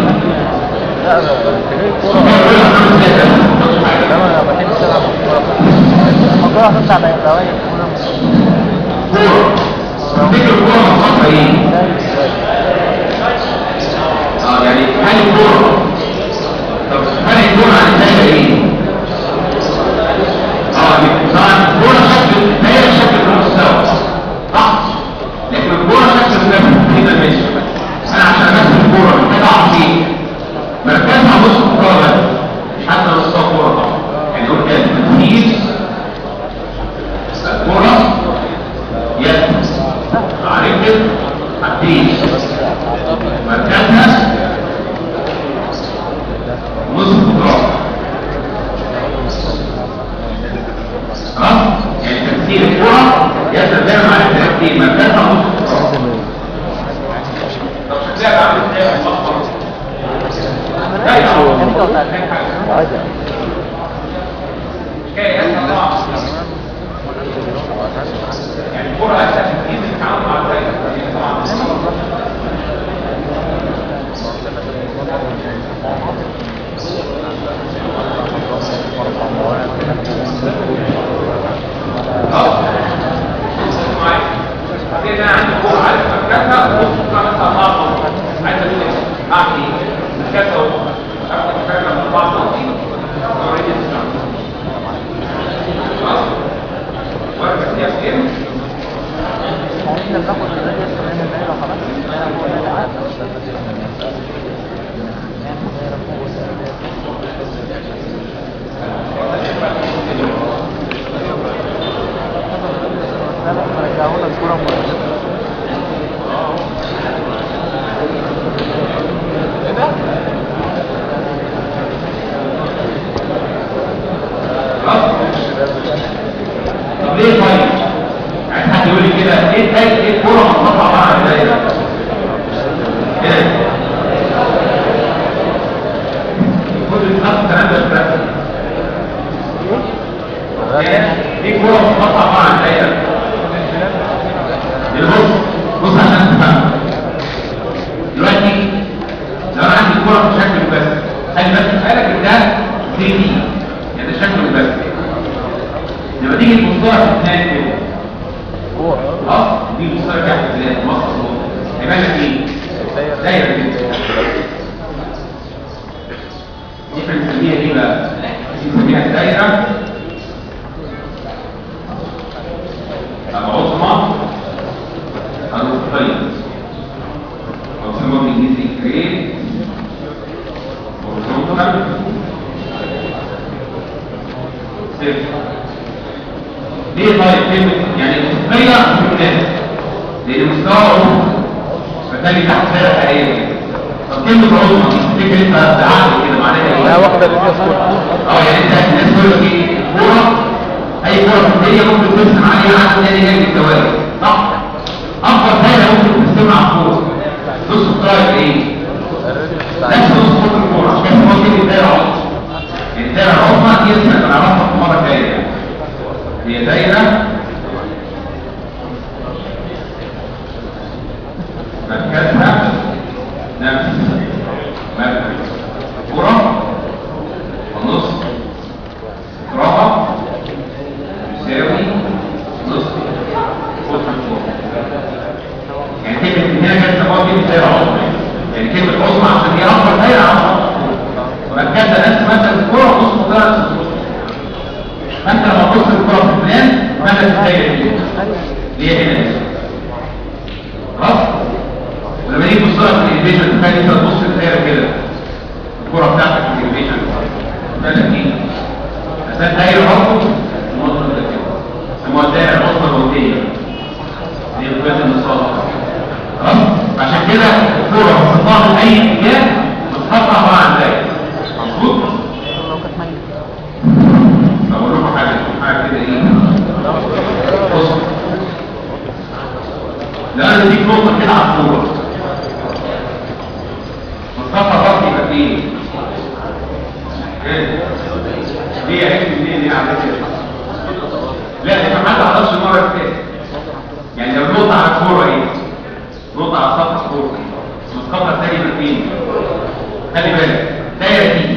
الموضوع هتطلع بواقي تفتكر الكوره مصطفى ايه؟ يعني هل الكوره طب هل الكوره عن الدايره ايه؟ طبعا الكوره شكل الدايره شكل المستوى صح؟ لكن الكوره شكل المنافس كده ماشي. انا عشان امثل الكوره محتاج اعرف ايه؟ مركزها نص الكوره بس مش حتى نص الكوره طبعا. يعني نقول كده تمثيل الكوره يد عرفت حاجتين مركزها نص الكوره. خلاص؟ يعني تمثيل الكوره يد دايما على الحاجتين مركزها نص الكوره. طب شكلها عامل ازاي في المصدر؟ يعني الكرة أسهل كتير في التعامل مع الدايرة. كده عندي كوره عايز افككها وممكن مثلا بعض عايز اعمل ايه؟ افككها افككها من بعض اوريدي خلاص وارجع فيها فين؟ احنا بناخد الراديوس كمان الدايره خلاص الدايره هو اللي قاعد رجعوا لنا الكوره طب ليه طيب؟ عايز حد يقول لي كده ايه الكوره منقطعه بقى ازاي؟ كده كل الكلام ده بس ايه كوره منقطعه بقى ازاي؟ بص عشان تفهم دلوقتي لو انا عندي كوره بشكل بس خلي بالك ان ده 3 دي يعني ده شكله بس لما تيجي تبصها في الثاني كده خلاص دي بصها كده في الثاني مصر هيبان لك ايه؟ دايره كده دي بنسميها ايه بقى؟ دي بنسميها الدايره العظمى الأفقية أو سموها بالإنجليزي جريد horizontal circle. ليه طيب كلمة يعني الأفقية بالناس لأن مستوى عظمى فبالتالي تحت دائرة حقيقية. طب كلمة عظمى دي تفتكر أنت بعقل كده معناها إيه؟ لا واخدة اللي فيها صورة. يعني أنت الناس تقول لك إيه؟ كورة أي كورة في الدنيا ممكن ترسم عليها عدد تاني جاي بالدوائر صح؟ أكبر دايرة ممكن تستمر على الكورة نص الطائر إيه؟ نفس نص خط الكورة عشان كده هو كده الدايرة عظمى يعني الدايرة العظمى دي اسمها بنعرفها في مرة جاية هي دايرة مركزها نفس مركز الكورة ونص قطرها يساوي نص خط الكورة يعني كلمة من هنا جت سموها كلمة دايرة عظمى يعني كلمة عظمى عشان هي أكبر دايرة عظمى مركزها نفس مركز الكورة ونص قطرها نفس الكورة فأنت لما تبص الكورة في البلان مركز الدايرة دي هي هنا خلاص ولما نيجي تبص لها في الإنفيجن تخيل أنت تبص الدايرة كده الكورة بتاعتك في الإنفيجن بالك إيه؟ عشان دايرة عظمى المنظر ده كده سموها الدايرة العظمى الوردية هي الكويس النصاب خلاص عشان كده الكورة بتطلع من أي اتجاه بتتقطع عبارة عن دايرة مظبوط؟ أقول لكم حاجة كده إيه؟ بص لو أنا بديك نقطة كده على الكورة مصطفى الرأس يبقى فين؟ ليه عرفت منين ليه عملت كده؟ لا يبقى ما تعرفش المرة اللي فاتت يعني لو نقطة على الكورة ايه؟ نقطة على سطح الكورة مصطفى الثاني يبقى فين؟ خلي بالك دايرة دي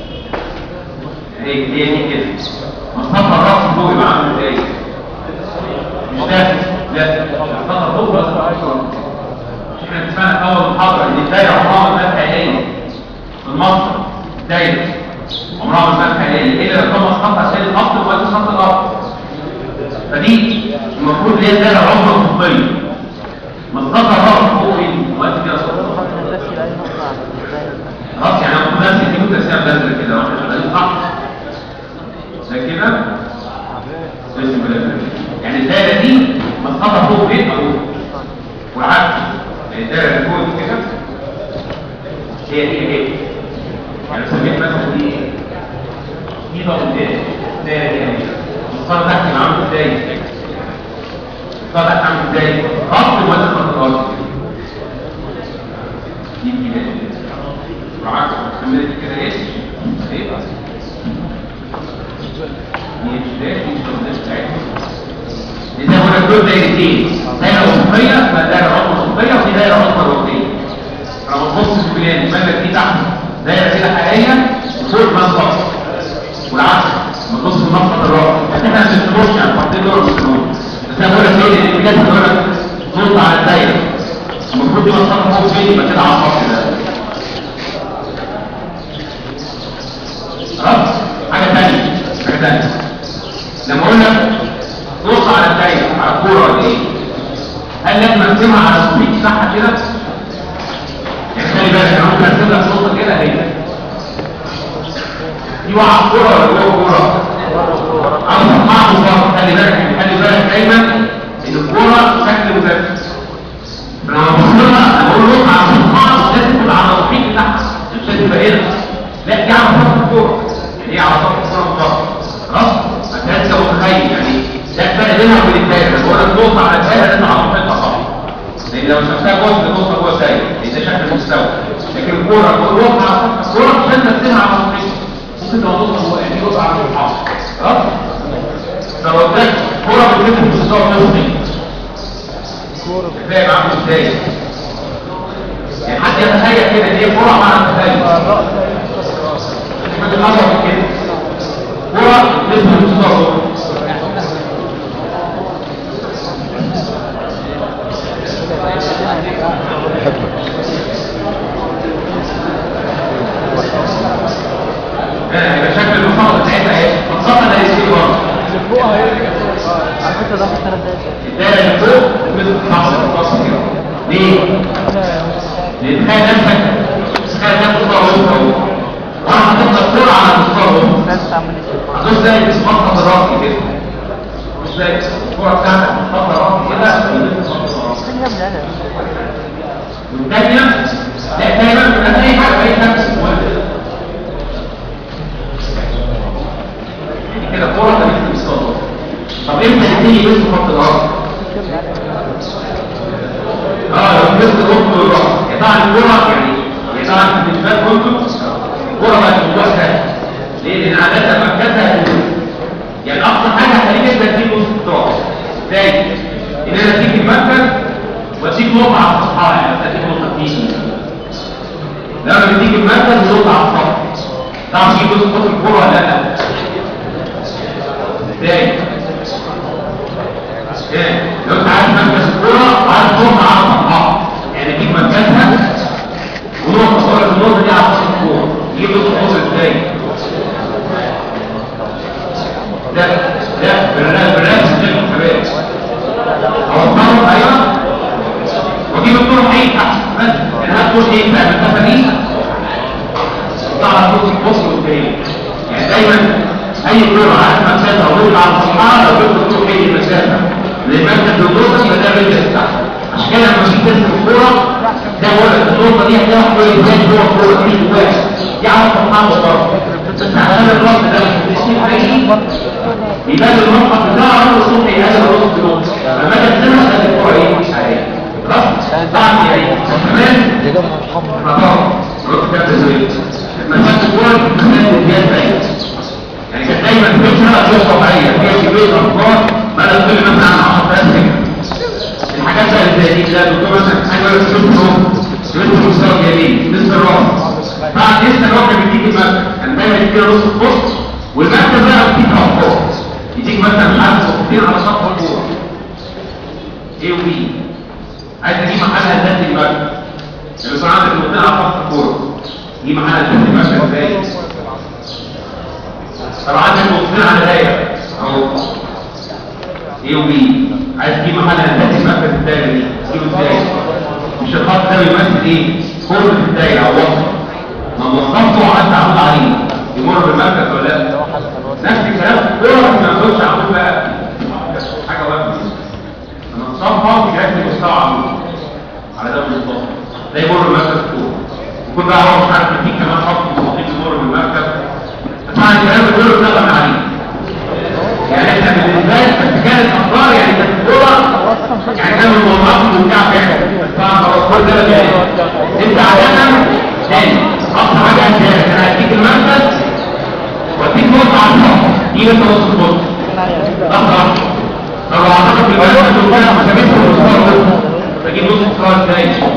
هي دي كده مصطفى الرأس فوق يبقى عامل ازاي؟ مش ده لا مصطفى فوق بس احنا اتفقنا في اول محاضرة ان الدايرة عمرها ما تبقى حقيقية في المصدر دايرة عمرها ما تبقى حقيقية الا لو كان مصطفى عشان الخط وقت خط الارض فدي المفروض ليها دايرة عمرها خطية مصطفى الرأس فوق ايه؟ وقت كده صوت خلاص يعني المفروض نفس دي متساوية بلازر كده واحنا شغالين صح زي كده اسم بلازر يعني الدايرة دي مصطفى فوق بيت موجود والعكس الدايرة اللي فوق كده هي ايه يعني سميت مثلا دي دي ضغطتين دايرة دي مصطفى تحت عامل ازاي مصطفى تحت عامل ازاي خط وزن خط الارض دي كده والعكس سميت كده ايه ايه إذا هنا دول دايرتين دايرة أفقية اسمها دايرة عظمى أفقية وفي دايرة عظمى وردية لما تبص في البلان المادة دي تحت دايره كده حقيقيه فوق منطقه والعكس من نص المنطقه الرابع. احنا مش بنمشي يعني حاطين دور السنون بس انا بقول لك ايه اللي بجد بقول لك نط على الدايره المفروض دي منطقه فوق فين يبقى كده على الخط ده. خلاص حاجه ثانيه لما اقول لك نط على الدايره على الكوره ولا ايه؟ هل لازم ارسمها على السبيك بتاعها كده؟ يعني خلي بالك انا ممكن ارسم لك نقطه كده اهي دي وقع الكوره ولا جوه الكوره؟ عاوز اطلعها من بره. خلي بالك دايما ان الكوره شكل مزدوج. فلما بوصلها انا بقول نقطه على الصفحه لازم تبقى على السبيك بتاعها مش لازم تبقى هنا. لا دي على سطح الكوره يعني دي على سطح الكوره من بره. خلاص؟ ما انت متخيل يعني ده الفرق بينها وبين الدايره. بقول لك نقطه على الدايره لازم على سطحها صح. لان لو شفتها جزء نقطه جوه الدايره ده شكل مستوي. لكن الكوره نقطه على سطح الكوره مش لازم ترسمها على سطحها. ممكن تبقى نقطه جوه يعني نقطه على سطحها. خلاص؟ لو قلت لك كوره بتلف في مستوى نصفي. كفايه معاك ازاي؟ يعني حد يتخيل كده ان هي كوره مع التخيل. مش بتتحرك كده. كوره بتلف في مستوى يبقى شكل المصطلح بتاعتها ايه؟ المصطلح ده هيصير برضه. اللي فوقها هي على فكره ده في 3 دقايق. الدايره اللي فوق مثل خمسه في كده. ليه؟ لان تخيل نفسك صوره اهو وانا هتفضل صوره على المستوى هتدوس زي المخطط الراسي كده. مش زي الصوره بتاعتك مخطط راسي كده. والثانيه لا دايما بتبقى اي حاجه اي نفس المواد كده كوره تمشي في الصوره. طب امتى تيجي بس خط الارض؟ لو بس خط الراس طبعا الكوره يعني طبعا بالنسبه لكم الكوره بقت موضوع سهل. ليه؟ لان عاده مركزها يعني اقصى حاجه هتخليك انت تجيب نص الطاقه. ازاي؟ ان انا اديك المركز واديك نقطه على الصفحه يعني اديك نقطه فيه. لما بديك المركز ونقطه على الصفحه تعرف تجيب نص الكوره ولا لا؟ ازاي؟ لو انت عايز مركز الكوره عايز نقطه على الصفحه يعني تجيب مركزها ونقطه صورة النقطه دي على سطح الكوره تجيب نقطه الكوره ازاي؟ ده بالرأس كده حبايبي اوصله ايوه واجيب الكوره حقيقي تحت بس يعني هتكون ايه بقى المسافه دي على صوت البصر والتاني. يعني دايما اي كوره عارف مسافه ونقطه على الصفحه لو جبت الكوره حقيقي المسافه للمركز بالنقطه يبقى ده رجل تحت. عشان كده لما تيجي ترسم الكوره ده هو النقطه دي هتلاقيها كل ازاي جوه الكوره دي جواها دي على الصفحه وبره. بس عشان الرص ده مش حقيقي يبان المنطق بتاعه هو الصوت يقلل الرص بنقطه. لما اجي ارسمها ده الكوره ايه مش حقيقي. خلاص؟ بعمل ايه؟ كمان رص كابتن زويل مسافه الكوره بتتخيل الجهاز بعيد. يعني كانت دايما فكره غير طبيعيه فيها كميه افكار ما لا تقل مثلا عن 10 سنين. الحاجات بقى زي دي ده الدكتور مثلا حاجه ولا شفت مستوى جميل نصف الراس بعد لسه الراجل بيديك المركز كان دايما يديك نص القص والمركز بقى بيديك افكار يديك مثلا مش عارف نقطتين على سطح الكوره ايه وبي عايز تجيب محلها ذات المركز اللي صار عندك نقطتين على سطح الكوره دي محلها ذات المركز ازاي؟ طبعا عندك نقطتين على دايره اهو ايه وبي عايز تجيب محلها ذات المركز الدايره دي تجيبه ازاي؟ مش الخط ده بيمثل ايه؟ قرب في الدايره او وسط ما وصفته وقعدت اعمل عليه يمر بالمركز ولا لا؟ نفس الكلام الكوره ما تقولش عمود بقى حاجه واحده انا اتصفها في جهاز المستوى عمود على ده بالظبط ده يمر بالمركز الكوره يكون بقى هو مش عارف يديك كمان خط مستقيم يمر بالمركز طبعا الكلام ده كله اتنقل عليه يعني احنا بالنسبه لك بس كانت اخبار يعني كانت الكوره يعني كان الموضوعات ممتعه فعلا طبعا خلاص كل ده انت عاده تاني اكتر حاجه هتلاقيها انا هديك المركز واديك نقطه على الخط دي انت نص الخط اخطر طب اعتقد في المركز والله ما سابتش المستوى بجيب نص الخط ازاي